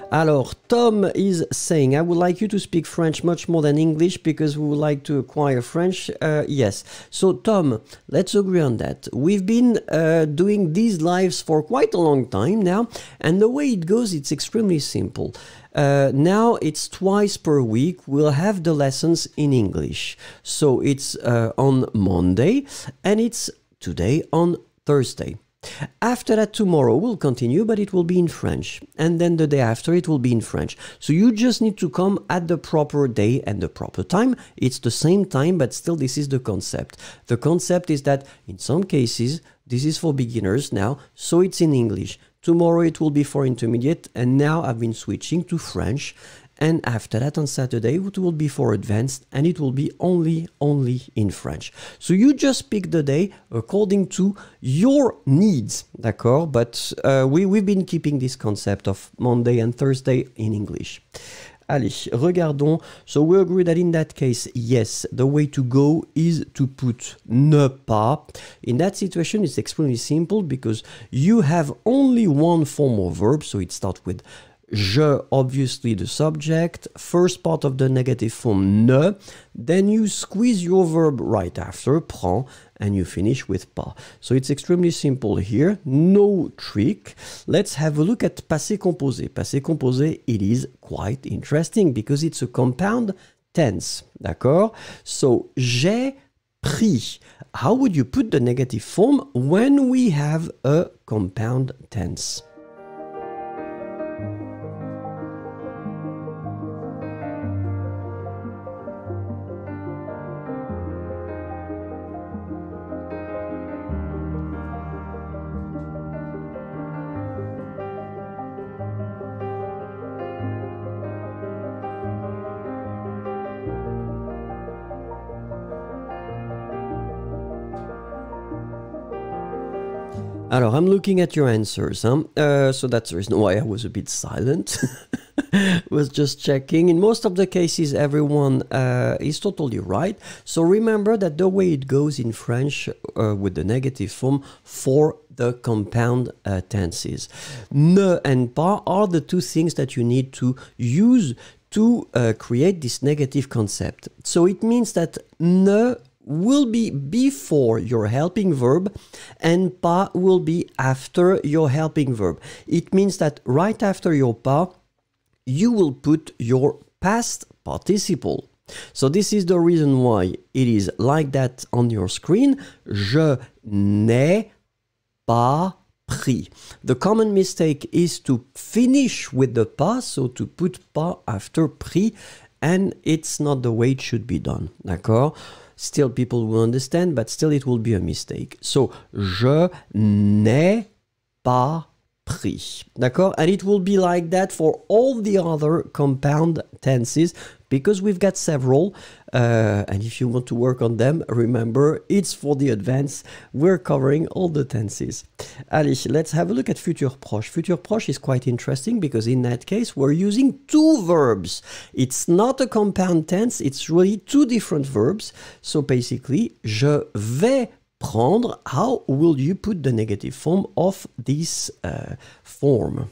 Speaker 1: Alors, Tom is saying, I would like you to speak French much more than English because we would like to acquire French. Yes. So, Tom, let's agree on that. We've been doing these lives for quite a long time now, and the way it goes, it's extremely simple. Now it's twice per week. We'll have the lessons in English. So it's on Monday, and it's today on Thursday. After that, tomorrow we'll continue, but it will be in French. And then the day after, it will be in French. So you just need to come at the proper day and the proper time. It's the same time, but still this is the concept. The concept is that in some cases, this is for beginners now, so it's in English. Tomorrow it will be for intermediate, and now I've been switching to French. And after that, on Saturday, it will be for advanced, and it will be only in French. So you just pick the day according to your needs, d'accord? But we've been keeping this concept of Monday and Thursday in English. Allez, regardons. So we agree that in that case, yes, the way to go is to put ne pas. In that situation, it's extremely simple because you have only one form of verb, so it starts with je, obviously the subject, first part of the negative form ne, then you squeeze your verb right after, prend, and you finish with pas. So it's extremely simple here, no trick. Let's have a look at passé composé. Passé composé, it is quite interesting because it's a compound tense, d'accord? So, j'ai pris. How would you put the negative form when we have a compound tense? Alors, I'm looking at your answers, so that's the reason why I was a bit silent. Was just checking. In most of the cases, everyone is totally right. So remember that the way it goes in French with the negative form for the compound tenses. Ne and pas are the two things that you need to use to create this negative concept. So it means that ne will be before your helping verb and pas will be after your helping verb. It means that right after your pas, you will put your past participle. So this is the reason why it is like that on your screen. Je n'ai pas pris. The common mistake is to finish with the pas, so to put pas after pris, and it's not the way it should be done. D'accord? Still, people will understand, but still it will be a mistake. So, je n'ai pas pris. D'accord? And it will be like that for all the other compound tenses because we've got several. And if you want to work on them, remember, it's for the advanced. We're covering all the tenses. Allez, let's have a look at futur proche. Futur proche is quite interesting because in that case, we're using two verbs. It's not a compound tense, it's really two different verbs. So basically, je vais prendre. How will you put the negative form of this form?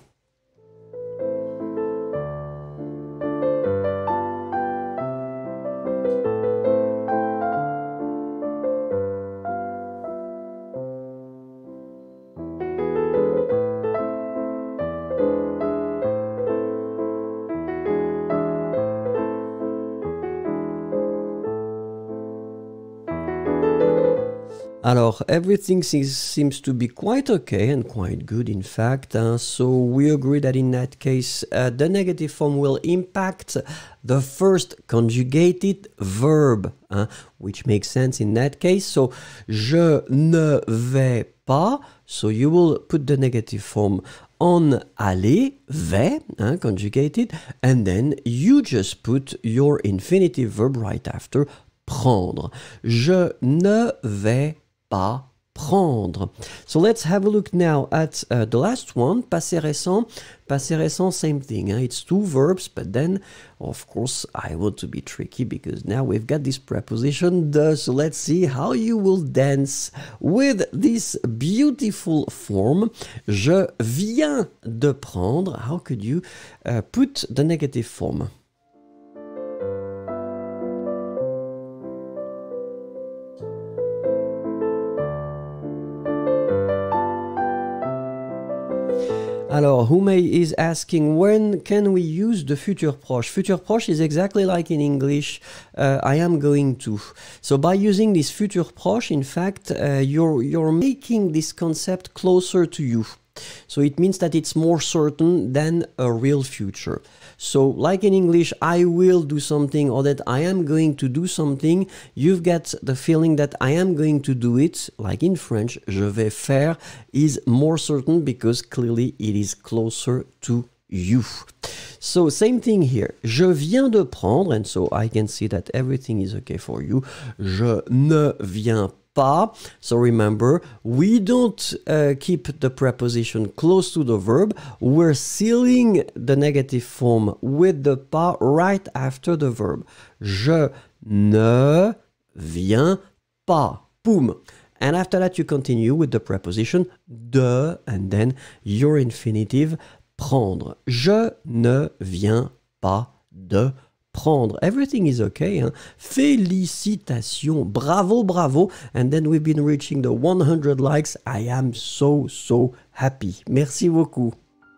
Speaker 1: Alors, everything seems to be quite okay and quite good, in fact. So we agree that in that case, the negative form will impact the first conjugated verb, which makes sense in that case. So, je ne vais pas. So you will put the negative form on aller, vais, conjugated, and then you just put your infinitive verb right after, prendre. Je ne vais pas prendre. So let's have a look now at the last one, passé récent. Passé récent, same thing. It's two verbs, but then, of course, I want to be tricky because now we've got this preposition de. So let's see how you will dance with this beautiful form. Je viens de prendre. How could you put the negative form? Alors, Hume is asking, when can we use the futur proche? Futur proche is exactly like in English, I am going to. So by using this futur proche, in fact, you're making this concept closer to you. So it means that it's more certain than a real future. So like in English, I will do something or that I am going to do something, you've got the feeling that I am going to do it. Like in French, je vais faire is more certain because clearly it is closer to you. So same thing here. Je viens de prendre, and so I can see that everything is okay for you. Je ne viens pas. So remember, we don't keep the preposition close to the verb. We're sealing the negative form with the pas right after the verb. Je ne viens pas. Boom. And after that, you continue with the preposition de, and then your infinitive prendre. Je ne viens pas de prendre. Everything is okay. Hein? Félicitations. Bravo, bravo. And then we've been reaching the 100 likes. I am so happy. Merci beaucoup.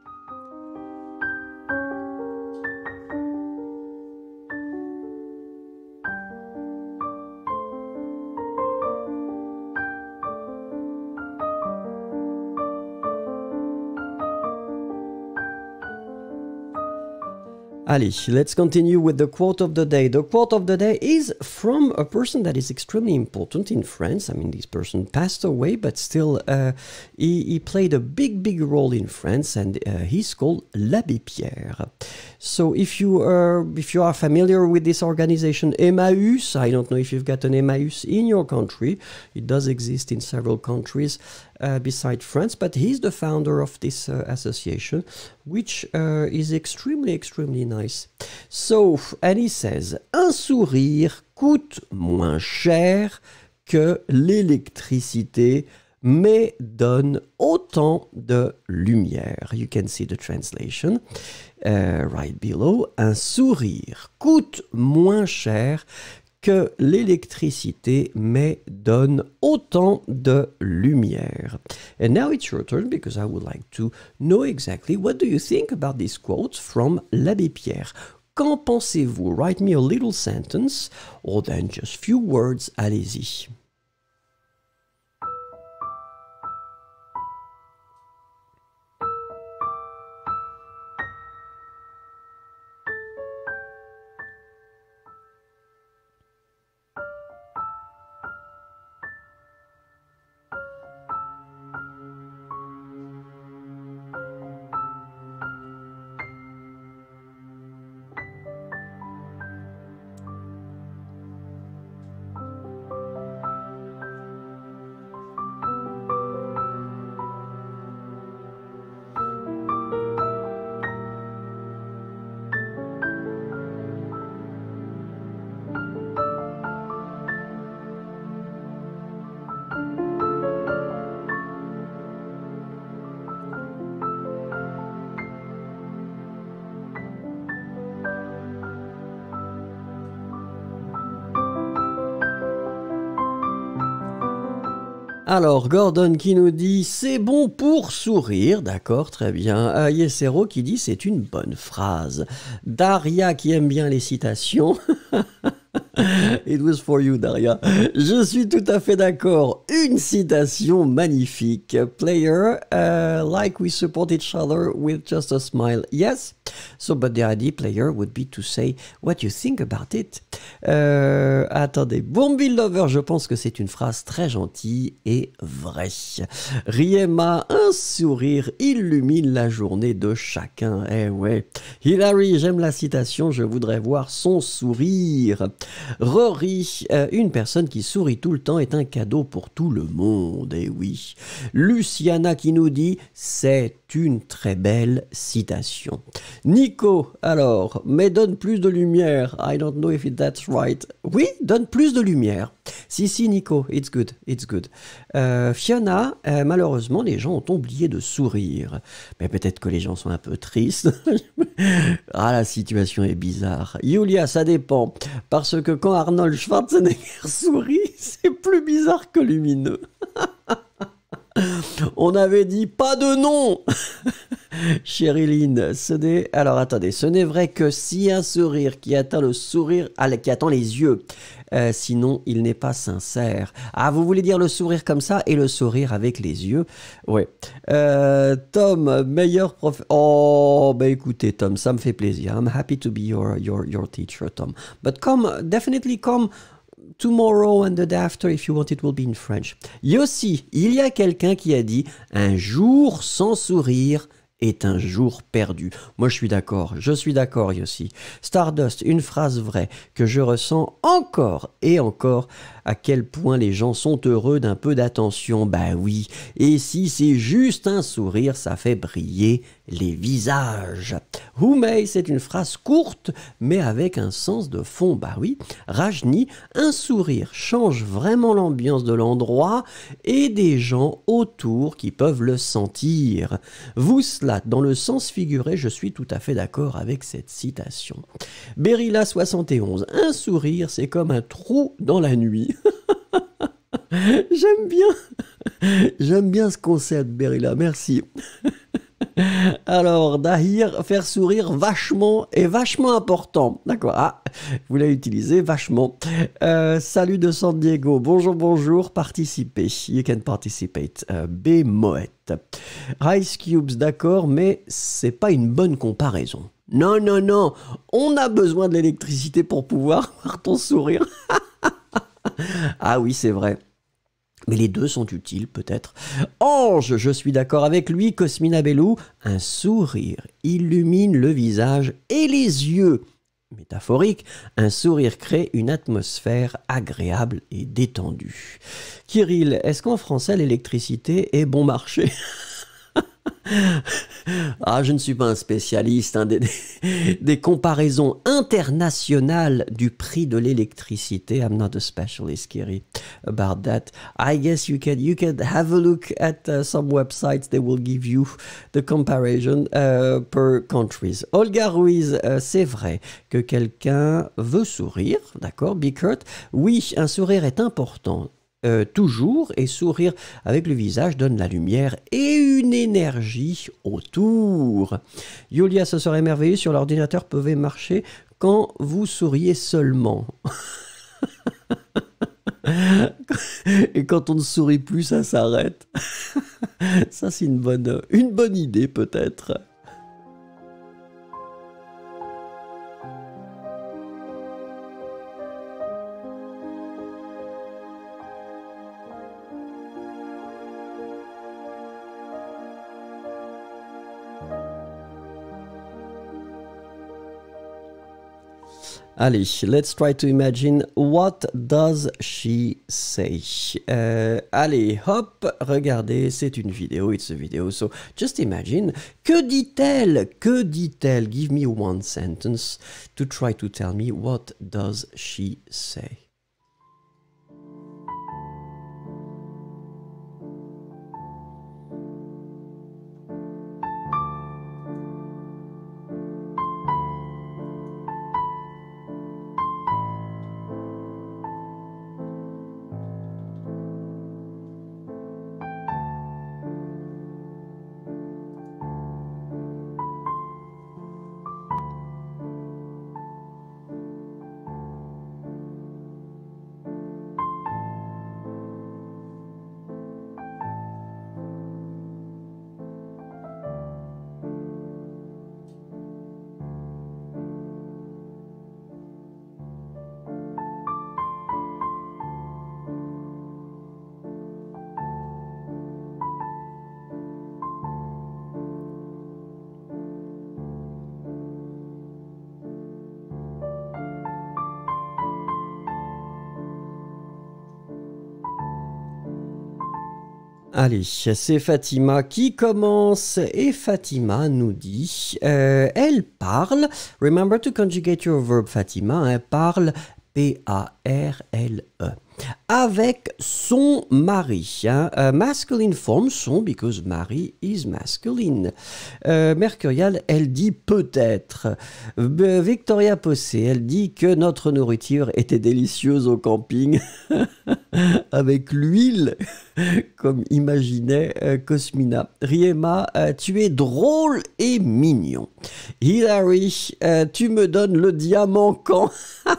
Speaker 1: Allez, let's continue with the quote of the day. The quote of the day is from a person that is extremely important in France. I mean, this person passed away, but still he played a big role in France, and he's called l'Abbé Pierre. So if you are familiar with this organization, Emmaüs, I don't know if you've got an Emmaüs in your country. It does exist in several countries beside France, but he's the founder of this association, which is extremely nice. So, and he says, un sourire coûte moins cher que l'électricité, mais donne autant de lumière. You can see the translation right below. Un sourire coûte moins cher que l'électricité, mais donne autant de lumière. And now it's your turn, because I would like to know exactly what do you think about this quote from l'Abbé Pierre. Qu'en pensez-vous? Write me a little sentence, or then just few words, allez-y. Alors, Gordon qui nous dit « C'est bon pour sourire ». D'accord, très bien. Yesero qui dit « C'est une bonne phrase ». Daria qui aime bien les citations. It was for you, Daria. Je suis tout à fait d'accord. Une citation magnifique. Player, like we support each other with just a smile. Yes? So, but the idea, player, would be to say what you think about it. Attendez, Boombill Lover, je pense que c'est une phrase très gentille et vraie. Riema, un sourire illumine la journée de chacun. Eh ouais. Hilary, j'aime la citation, je voudrais voir son sourire. Rory, une personne qui sourit tout le temps est un cadeau pour tout le monde. Eh oui. Luciana qui nous dit, c'est une très belle citation. Nico, alors, mais donne plus de lumière. I don't know if that's right. Oui, donne plus de lumière. Si, Nico, it's good, it's good. Fiona, malheureusement, les gens ont oublié de sourire. Mais peut-être que les gens sont un peu tristes. Ah, la situation est bizarre. Julia, ça dépend. Parce que quand Arnold Schwarzenegger sourit, c'est plus bizarre que lumineux. On avait dit pas de nom. Chériline, alors attendez, ce n'est vrai que si un sourire qui atteint le sourire, qui attend les yeux, sinon il n'est pas sincère. Ah, vous voulez dire le sourire comme ça et le sourire avec les yeux? Ouais. Tom, meilleur prof. Oh, bah écoutez, Tom, ça me fait plaisir. I'm happy to be your teacher, Tom. But definitely come. Tomorrow and the day after, if you want, it will be in French. Yossi, il y a quelqu'un qui a dit « Un jour sans sourire est un jour perdu ». Moi, je suis d'accord, Yossi. Stardust, une phrase vraie que je ressens encore et encore à quel point les gens sont heureux d'un peu d'attention. Bah oui, et si c'est juste un sourire, ça fait briller les visages. Houmei, c'est une phrase courte, mais avec un sens de fond. Bah oui, Rajni, un sourire change vraiment l'ambiance de l'endroit et des gens autour qui peuvent le sentir. Vouslat, dans le sens figuré, je suis tout à fait d'accord avec cette citation. Berilla 71, un sourire, c'est comme un trou dans la nuit. J'aime bien ce concept, Berilla, merci. Alors, Dahir, faire sourire vachement est vachement important. D'accord, vous l'avez utilisé vachement. Salut de San Diego, bonjour, participez. You can participate. B. Moet. Ice Cubes, d'accord, mais c'est pas une bonne comparaison. Non, on a besoin de l'électricité pour pouvoir voir ton sourire. Ah oui, c'est vrai. Mais les deux sont utiles, peut-être. Ange, je suis d'accord avec lui, Cosmina Bellou. Un sourire illumine le visage et les yeux. Métaphorique, un sourire crée une atmosphère agréable et détendue. Kirill, est-ce qu'en français l'électricité est bon marché? Ah, je ne suis pas un spécialiste des comparaisons internationales du prix de l'électricité. I'm not a specialist, Kiri, about that. I guess you can have a look at some websites. They will give you the comparison per countries. Olga Ruiz, c'est vrai que quelqu'un veut sourire, d'accord, Bickert? Oui, un sourire est important. Toujours, et sourire avec le visage donne la lumière et une énergie autour. Yulia, ce serait merveilleux si l'ordinateur pouvait marcher quand vous souriez seulement. Et quand on ne sourit plus, ça s'arrête. Ça, c'est une bonne idée peut-être. Allez, let's try to imagine what does she say. Allez, hop, regardez, c'est une vidéo, it's a video, so just imagine. Que dit-elle? Que dit-elle? Give me one sentence to try to tell me what does she say. Allez, c'est Fatima qui commence et Fatima nous dit, elle parle, remember to conjugate your verb Fatima, elle parle P-A-R-L-E. Avec son mari. Masculine form son, because Mary is masculine. Mercurial, elle dit peut-être. Victoria Possé, elle dit que notre nourriture était délicieuse au camping. Avec l'huile, comme imaginait Cosmina. Riema, tu es drôle et mignon. Hilary, tu me donnes le diamant quand...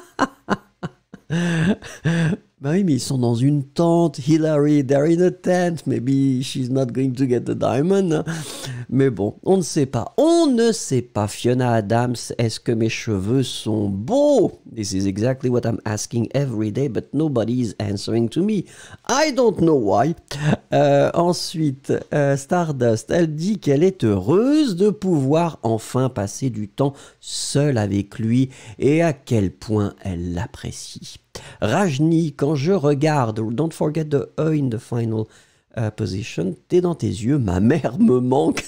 Speaker 1: Bah oui, mais ils sont dans une tente. Hillary, they're in a tent. Maybe she's not going to get the diamond. Mais bon, on ne sait pas. On ne sait pas. Fiona Adams, est-ce que mes cheveux sont beaux? This is exactly what I'm asking every day, but nobody is answering to me. I don't know why. Ensuite, Stardust, elle dit qu'elle est heureuse de pouvoir enfin passer du temps seule avec lui et à quel point elle l'apprécie. Rajni, quand je regarde, don't forget the E in the final position, t'es dans tes yeux, ma mère me manque.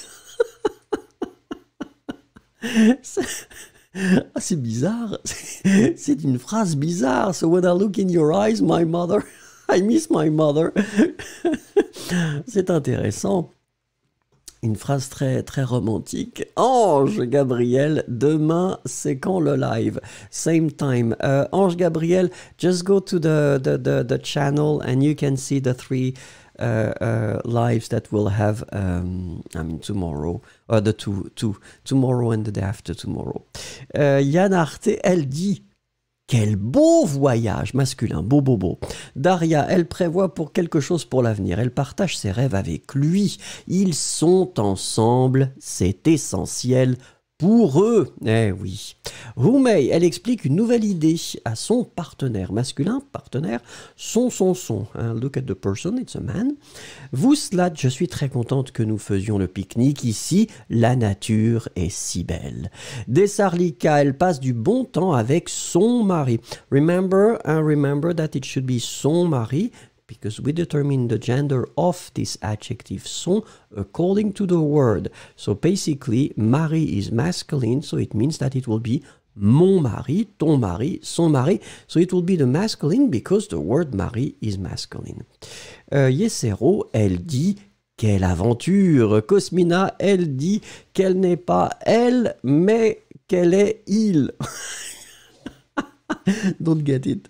Speaker 1: C'est bizarre, c'est une phrase bizarre. So when I look in your eyes, my mother, I miss my mother. C'est intéressant. Une phrase très, très romantique. Ange Gabriel, demain, c'est quand le live? Same time. Ange Gabriel, just go to the channel and you can see the three lives that we'll have, tomorrow. Tomorrow and the day after tomorrow. Yann Arte, elle dit... Quel beau voyage masculin, beau, beau, beau. Daria, elle prévoit pour quelque chose pour l'avenir. Elle partage ses rêves avec lui. Ils sont ensemble, c'est essentiel pour eux. Eh oui. Roumei, elle explique une nouvelle idée à son partenaire masculin, partenaire, son. Look at the person, it's a man. Vous, Slat, je suis très contente que nous faisions le pique-nique ici. La nature est si belle. Desarlika, elle passe du bon temps avec son mari. Remember that it should be son mari, because we determine the gender of this adjective son according to the word. So basically, mari is masculine, so it means that it will be mon mari, ton mari, son mari. So it will be the masculine because the word mari is masculine. Yesero, elle dit quelle aventure. Cosmina, elle dit qu'elle n'est pas elle, mais qu'elle est il. Don't get it.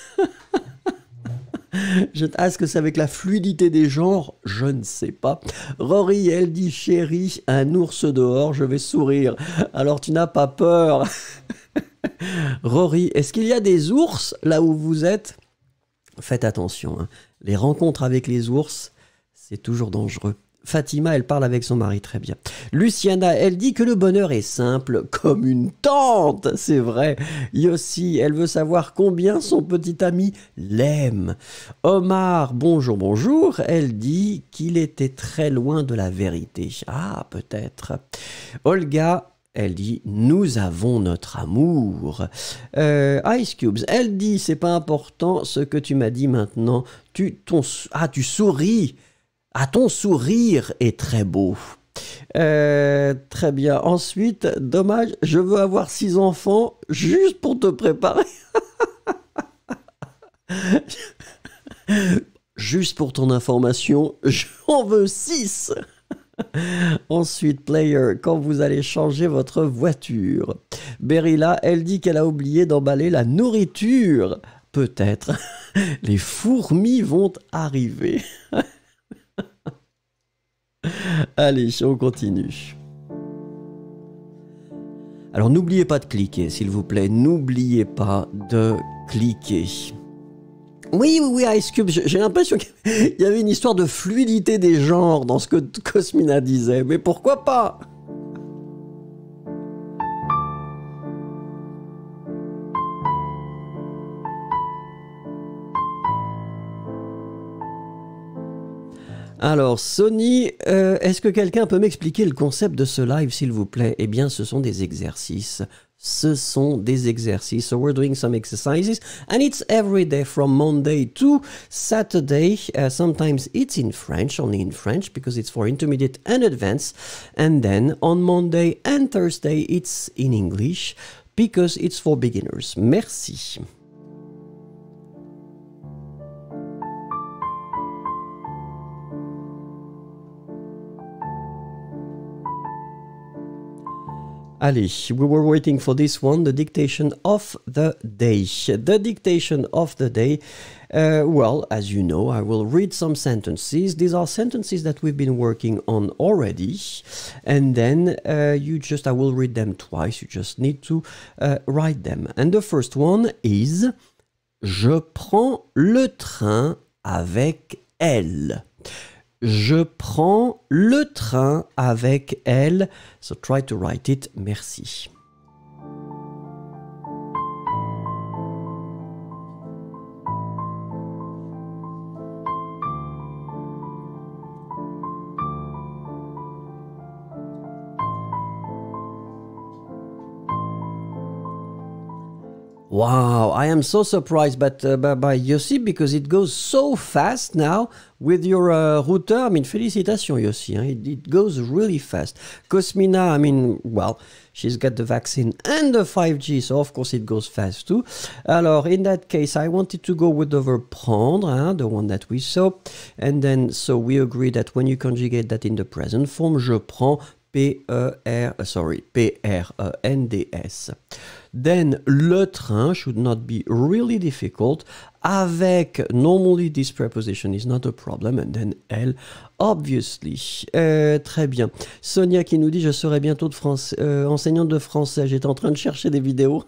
Speaker 1: Est-ce que c'est avec la fluidité des genres? Je ne sais pas. Rory, elle dit chérie, un ours dehors, je vais sourire. Alors tu n'as pas peur. Rory, est-ce qu'il y a des ours là où vous êtes? Faites attention, hein. Les rencontres avec les ours, c'est toujours dangereux. Fatima, elle parle avec son mari très bien. Luciana, elle dit que le bonheur est simple comme une tente, c'est vrai. Yossi, elle veut savoir combien son petit ami l'aime. Omar, bonjour, elle dit qu'il était très loin de la vérité. Ah, peut-être. Olga, elle dit, nous avons notre amour. Ice Cubes, elle dit, c'est pas important ce que tu m'as dit maintenant. Tu souris. Ah, ton sourire est très beau. Très bien. Ensuite, dommage, je veux avoir 6 enfants juste pour te préparer. Juste pour ton information, j'en veux 6. Ensuite, Player, quand vous allez changer votre voiture. Berilla, elle dit qu'elle a oublié d'emballer la nourriture. Peut-être. Les fourmis vont arriver. Allez, on continue. Alors, n'oubliez pas de cliquer, s'il vous plaît. N'oubliez pas de cliquer. Oui, Ice Cube, j'ai l'impression qu'il y avait une histoire de fluidité des genres dans ce que Cosmina disait. Mais pourquoi pas? Alors, Sony, est-ce que quelqu'un peut m'expliquer le concept de ce live, s'il vous plaît? Eh bien, ce sont des exercices. Ce sont des exercices. So we're doing some exercises, and it's every day from Monday to Saturday. Sometimes it's in French, only in French, because it's for intermediate and advanced. And then on Monday and Thursday, it's in English, because it's for beginners. Merci. Allez, we were waiting for this one, the dictation of the day. The dictation of the day, well, as you know, I will read some sentences. These are sentences that we've been working on already. And then I will read them twice. You just need to write them. And the first one is, je prends le train avec elle. Je prends le train avec elle. So try to write it. Merci. Wow, I am so surprised by Yossi because it goes so fast now with your router. I mean, félicitations, Yossi. It goes really fast. Cosmina, I mean, well, she's got the vaccine and the 5G, so of course it goes fast too. Alors, in that case, I wanted to go with the verb prendre, the one that we saw. And then, so we agree that when you conjugate that in the present form, je prends P-R-E-N-D-S. Then, le train should not be really difficult. Avec, normally this preposition is not a problem. And then, elle, obviously. Très bien. Sonia qui nous dit, je serai bientôt enseignante de français. J'étais en train de chercher des vidéos.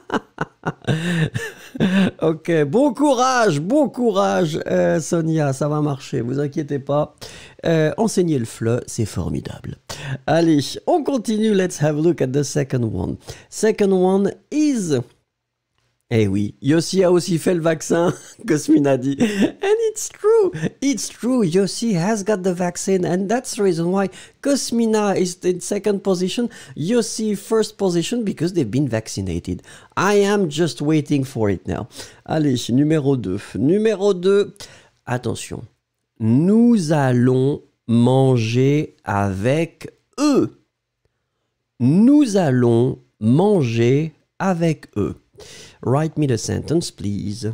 Speaker 1: Ok, bon courage, Sonia, ça va marcher, vous inquiétez pas. Enseigner le FLE, c'est formidable. Allez, on continue, let's have a look at the second one. Second one is... Eh oui, Yossi a aussi fait le vaccin, Cosmina dit. And it's true, Yossi has got the vaccine, and that's the reason why Cosmina is in second position, Yossi first position, because they've been vaccinated. I am just waiting for it now. Allez, numéro 2. Numéro 2, attention. Nous allons manger avec eux. Nous allons manger avec eux. Write me the sentence, please.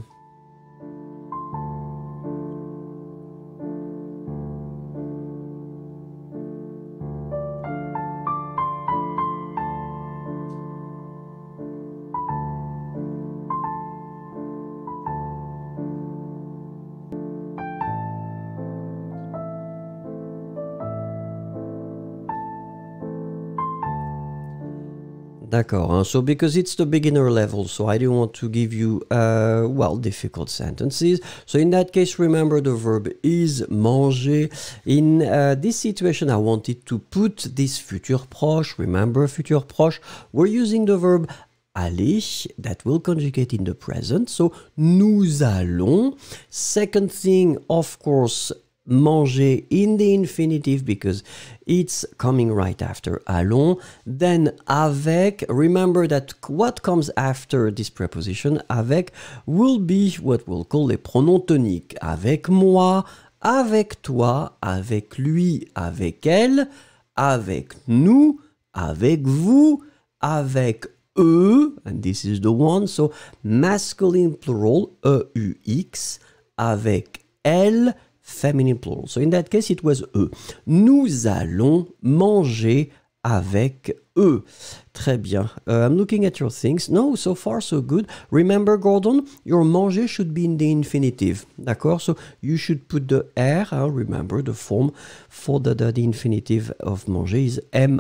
Speaker 1: D'accord, hein? So because it's the beginner level, so I don't want to give you, difficult sentences. So in that case, remember the verb is manger. In this situation, I wanted to put this futur proche. Remember futur proche, we're using the verb aller that will conjugate in the present. So nous allons. Second thing, of course, manger in the infinitive because it's coming right after allons. Then avec, remember that what comes after this preposition, avec, will be what we'll call les pronoms toniques. Avec moi, avec toi, avec lui, avec elle, avec nous, avec vous, avec eux, and this is the one, so masculine plural, E-U-X, avec elle, feminine plural. So in that case, it was eux. Nous allons manger avec eux. Très bien. I'm looking at your things. No, so far so good. Remember, Gordon, your manger should be in the infinitive. D'accord? So you should put the R. Remember, the form for the infinitive of manger is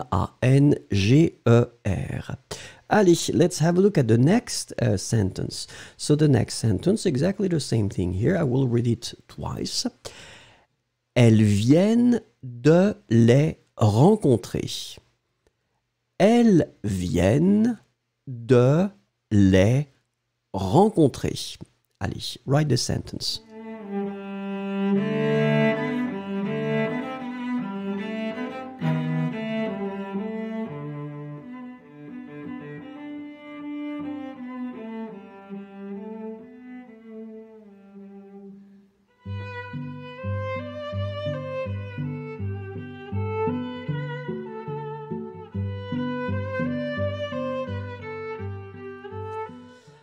Speaker 1: M-A-N-G-E-R. Allez, let's have a look at the next sentence. So the next sentence, exactly the same thing here. I will read it twice. Elles viennent de les rencontrer. Elles viennent de les rencontrer. Allez, write the sentence.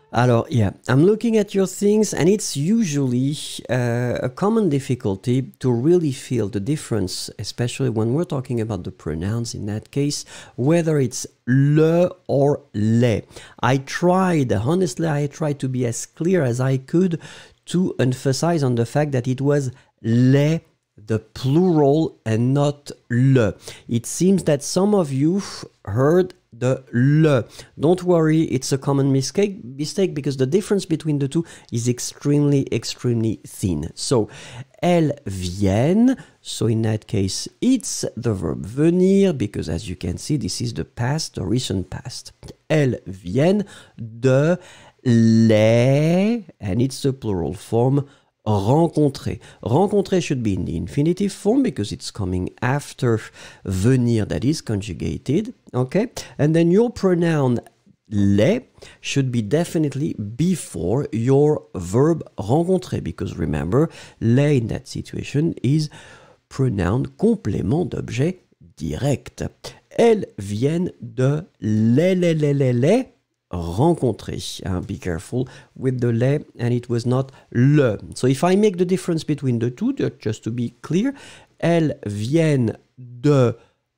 Speaker 1: Alors, yeah, I'm looking at your things, and it's usually a common difficulty to really feel the difference, especially when we're talking about the pronouns in that case, whether it's le or les. Honestly, I tried to be as clear as I could to emphasize on the fact that it was les, the plural, and not le. It seems that some of you heard the le. Don't worry, it's a common mistake because the difference between the two is extremely thin. So, elles viennent. So in that case, it's the verb venir because as you can see, this is the past, the recent past. Elles viennent de les, and it's the plural form, rencontrer. Rencontrer should be in the infinitive form because it's coming after venir that is conjugated, okay? And then your pronoun les should be definitely before your verb rencontrer because remember, les in that situation is pronoun complément d'objet direct. Elles viennent de les rencontrer. Be careful with the les, and it was not le. So if I make the difference between the two, just to be clear, elles viennent de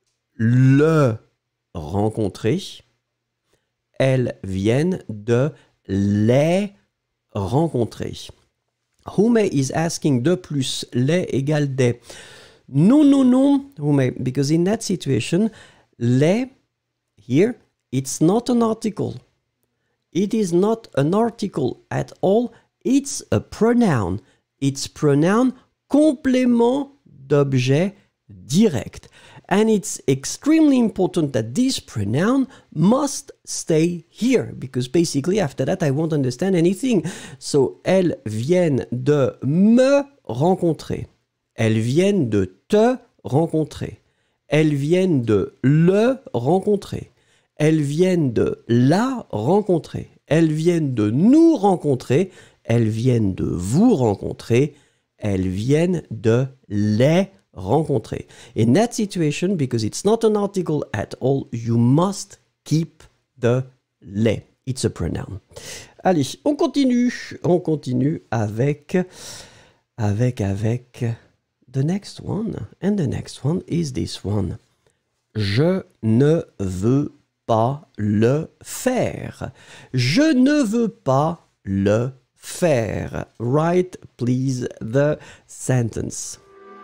Speaker 1: le rencontrer. Elles viennent de les rencontrer. Hume is asking de plus les égale des. No, Hume, because in that situation, les, here, it's not an article. It is not an article at all. It's a pronoun. It's pronoun complément d'objet direct. And it's extremely important that this pronoun must stay here because basically after that I won't understand anything. So, elles viennent de me rencontrer. Elles viennent de te rencontrer. Elles viennent de le rencontrer. Elles viennent de la rencontrer. Elles viennent de nous rencontrer. Elles viennent de vous rencontrer. Elles viennent de les rencontrer. In that situation, because it's not an article at all, you must keep the les. It's a pronoun. Allez, on continue avec the next one. And the next one is this one. Je ne veux pas le faire. Je ne veux pas le faire. Write, please, the sentence.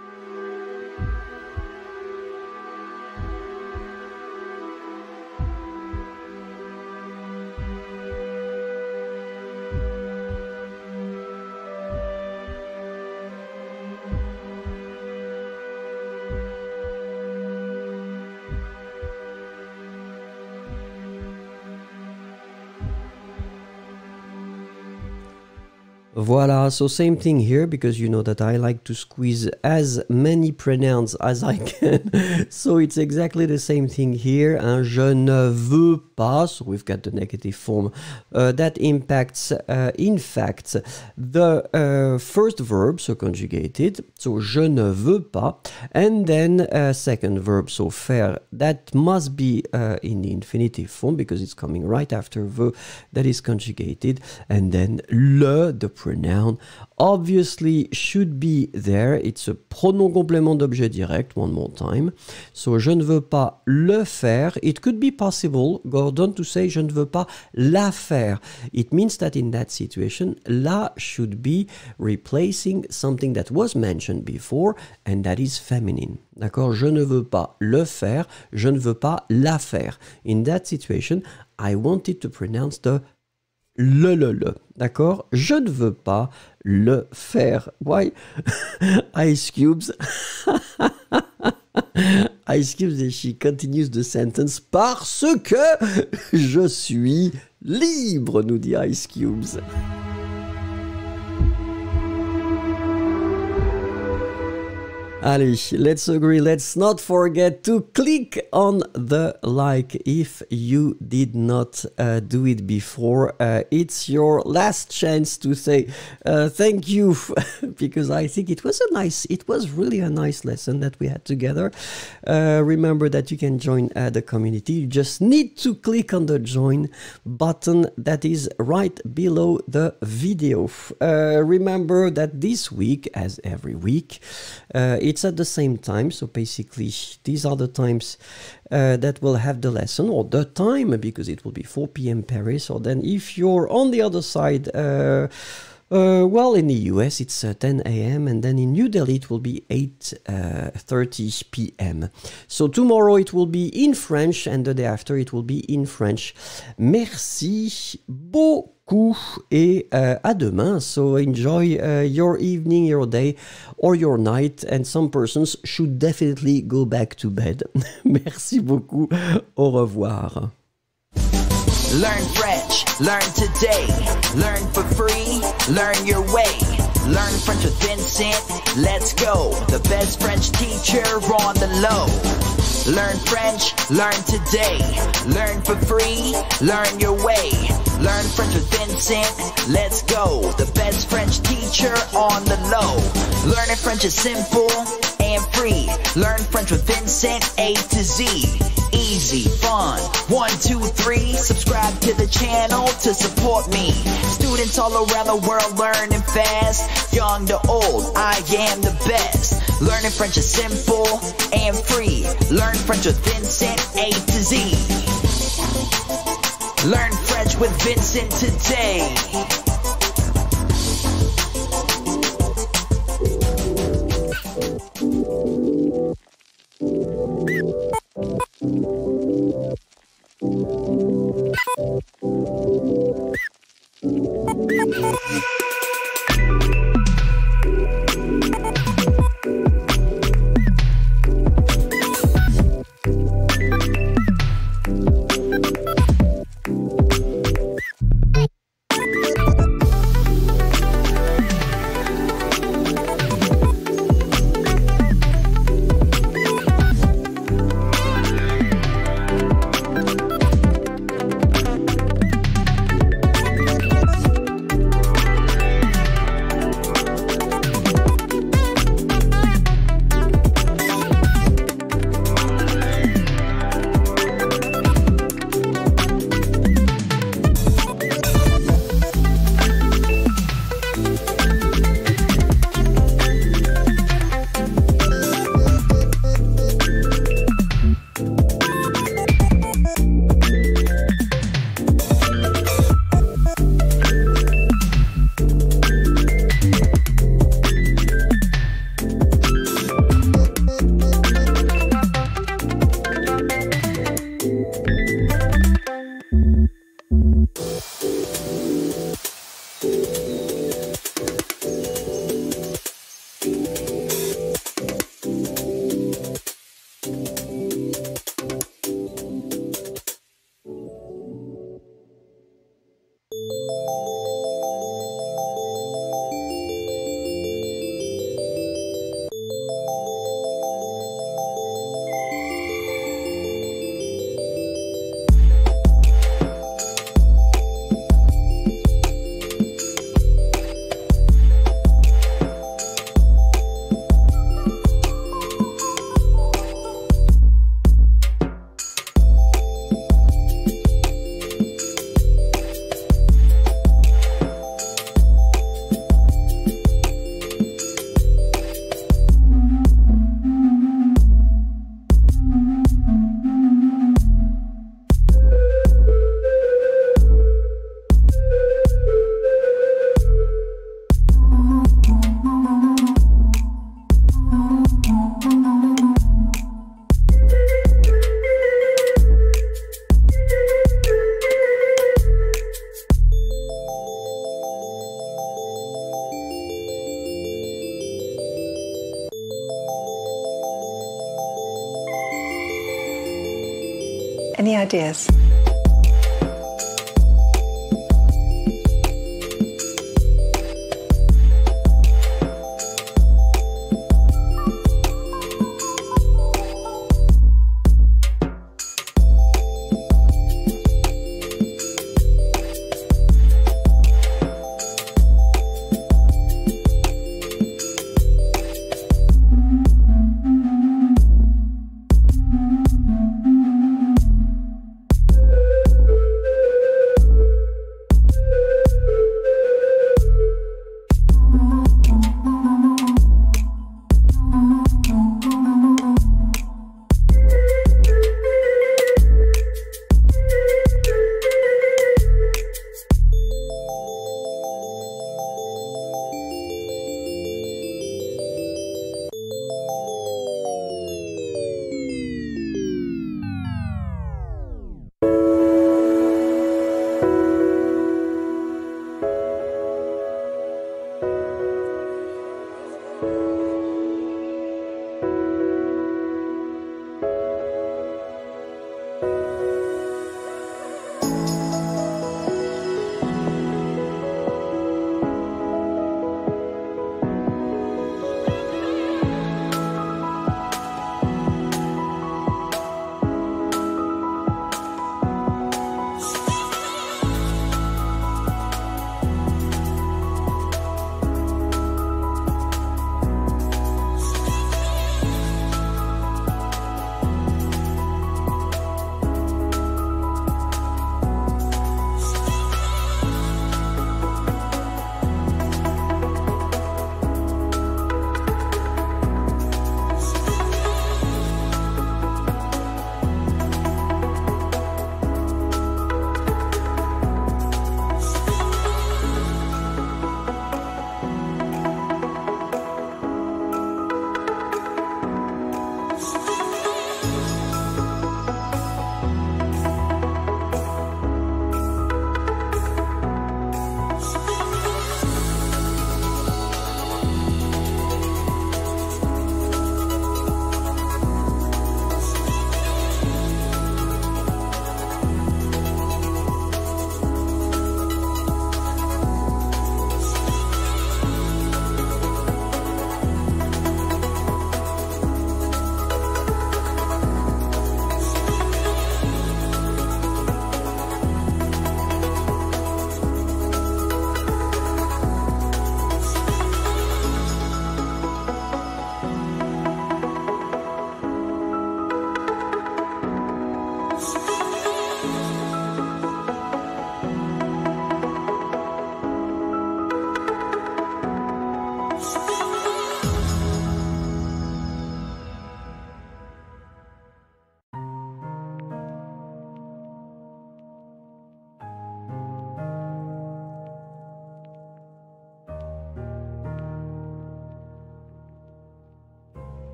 Speaker 1: Voila, so same thing here because you know that I like to squeeze as many pronouns as I can. So it's exactly the same thing here. Je ne veux pas, so we've got the negative form. That impacts, in fact, the first verb, so conjugated. So je ne veux pas. And then second verb, so faire. That must be in the infinitive form because it's coming right after verb that is conjugated. And then le, the pronoun, obviously should be there. It's a pronom complément d'objet direct, one more time. So, je ne veux pas le faire. It could be possible, Gordon, to say je ne veux pas la faire. It means that in that situation, la should be replacing something that was mentioned before, and that is feminine. D'accord? Je ne veux pas le faire. Je ne veux pas la faire. In that situation, I wanted to pronounce the le. D'accord? Je ne veux pas le faire. Why? Ice Cubes. Ice Cubes, and she continues the sentence. Parce que je suis libre, nous dit Ice Cubes. Allez, let's agree. Let's not forget to click on the like if you did not do it before. It's your last chance to say thank you because I think it was really a nice lesson that we had together. Remember that you can join the community. You just need to click on the join button that is right below the video. Remember that this week, as every week, it's at the same time. So basically, these are the times that will have the lesson, or the time, because it will be 4 p.m. Paris. Or then if you're on the other side, well, in the US, it's 10 a.m. and then in New Delhi, it will be 8:30 p.m. So tomorrow, it will be in French and the day after, it will be in French. Merci beaucoup et à demain. So enjoy your evening, your day or your night, and some persons should definitely go back to bed. Merci beaucoup. Au revoir.
Speaker 2: Learn French, learn today, learn for free, learn your way. Learn French with Vincent, let's go. The best French teacher on the low. Learn French, learn today, learn for free, learn your way. Learn French with Vincent, let's go. The best French teacher on the low. Learning French is simple and free. Learn French with Vincent, A to Z. Easy, fun, 1, 2, 3. Subscribe to the channel to support me. Students all around the world learning fast. Young to old, I am the best. Learning French is simple and free. Learn French with Vincent, A to Z. Learn French with Vincent today.
Speaker 3: Any ideas?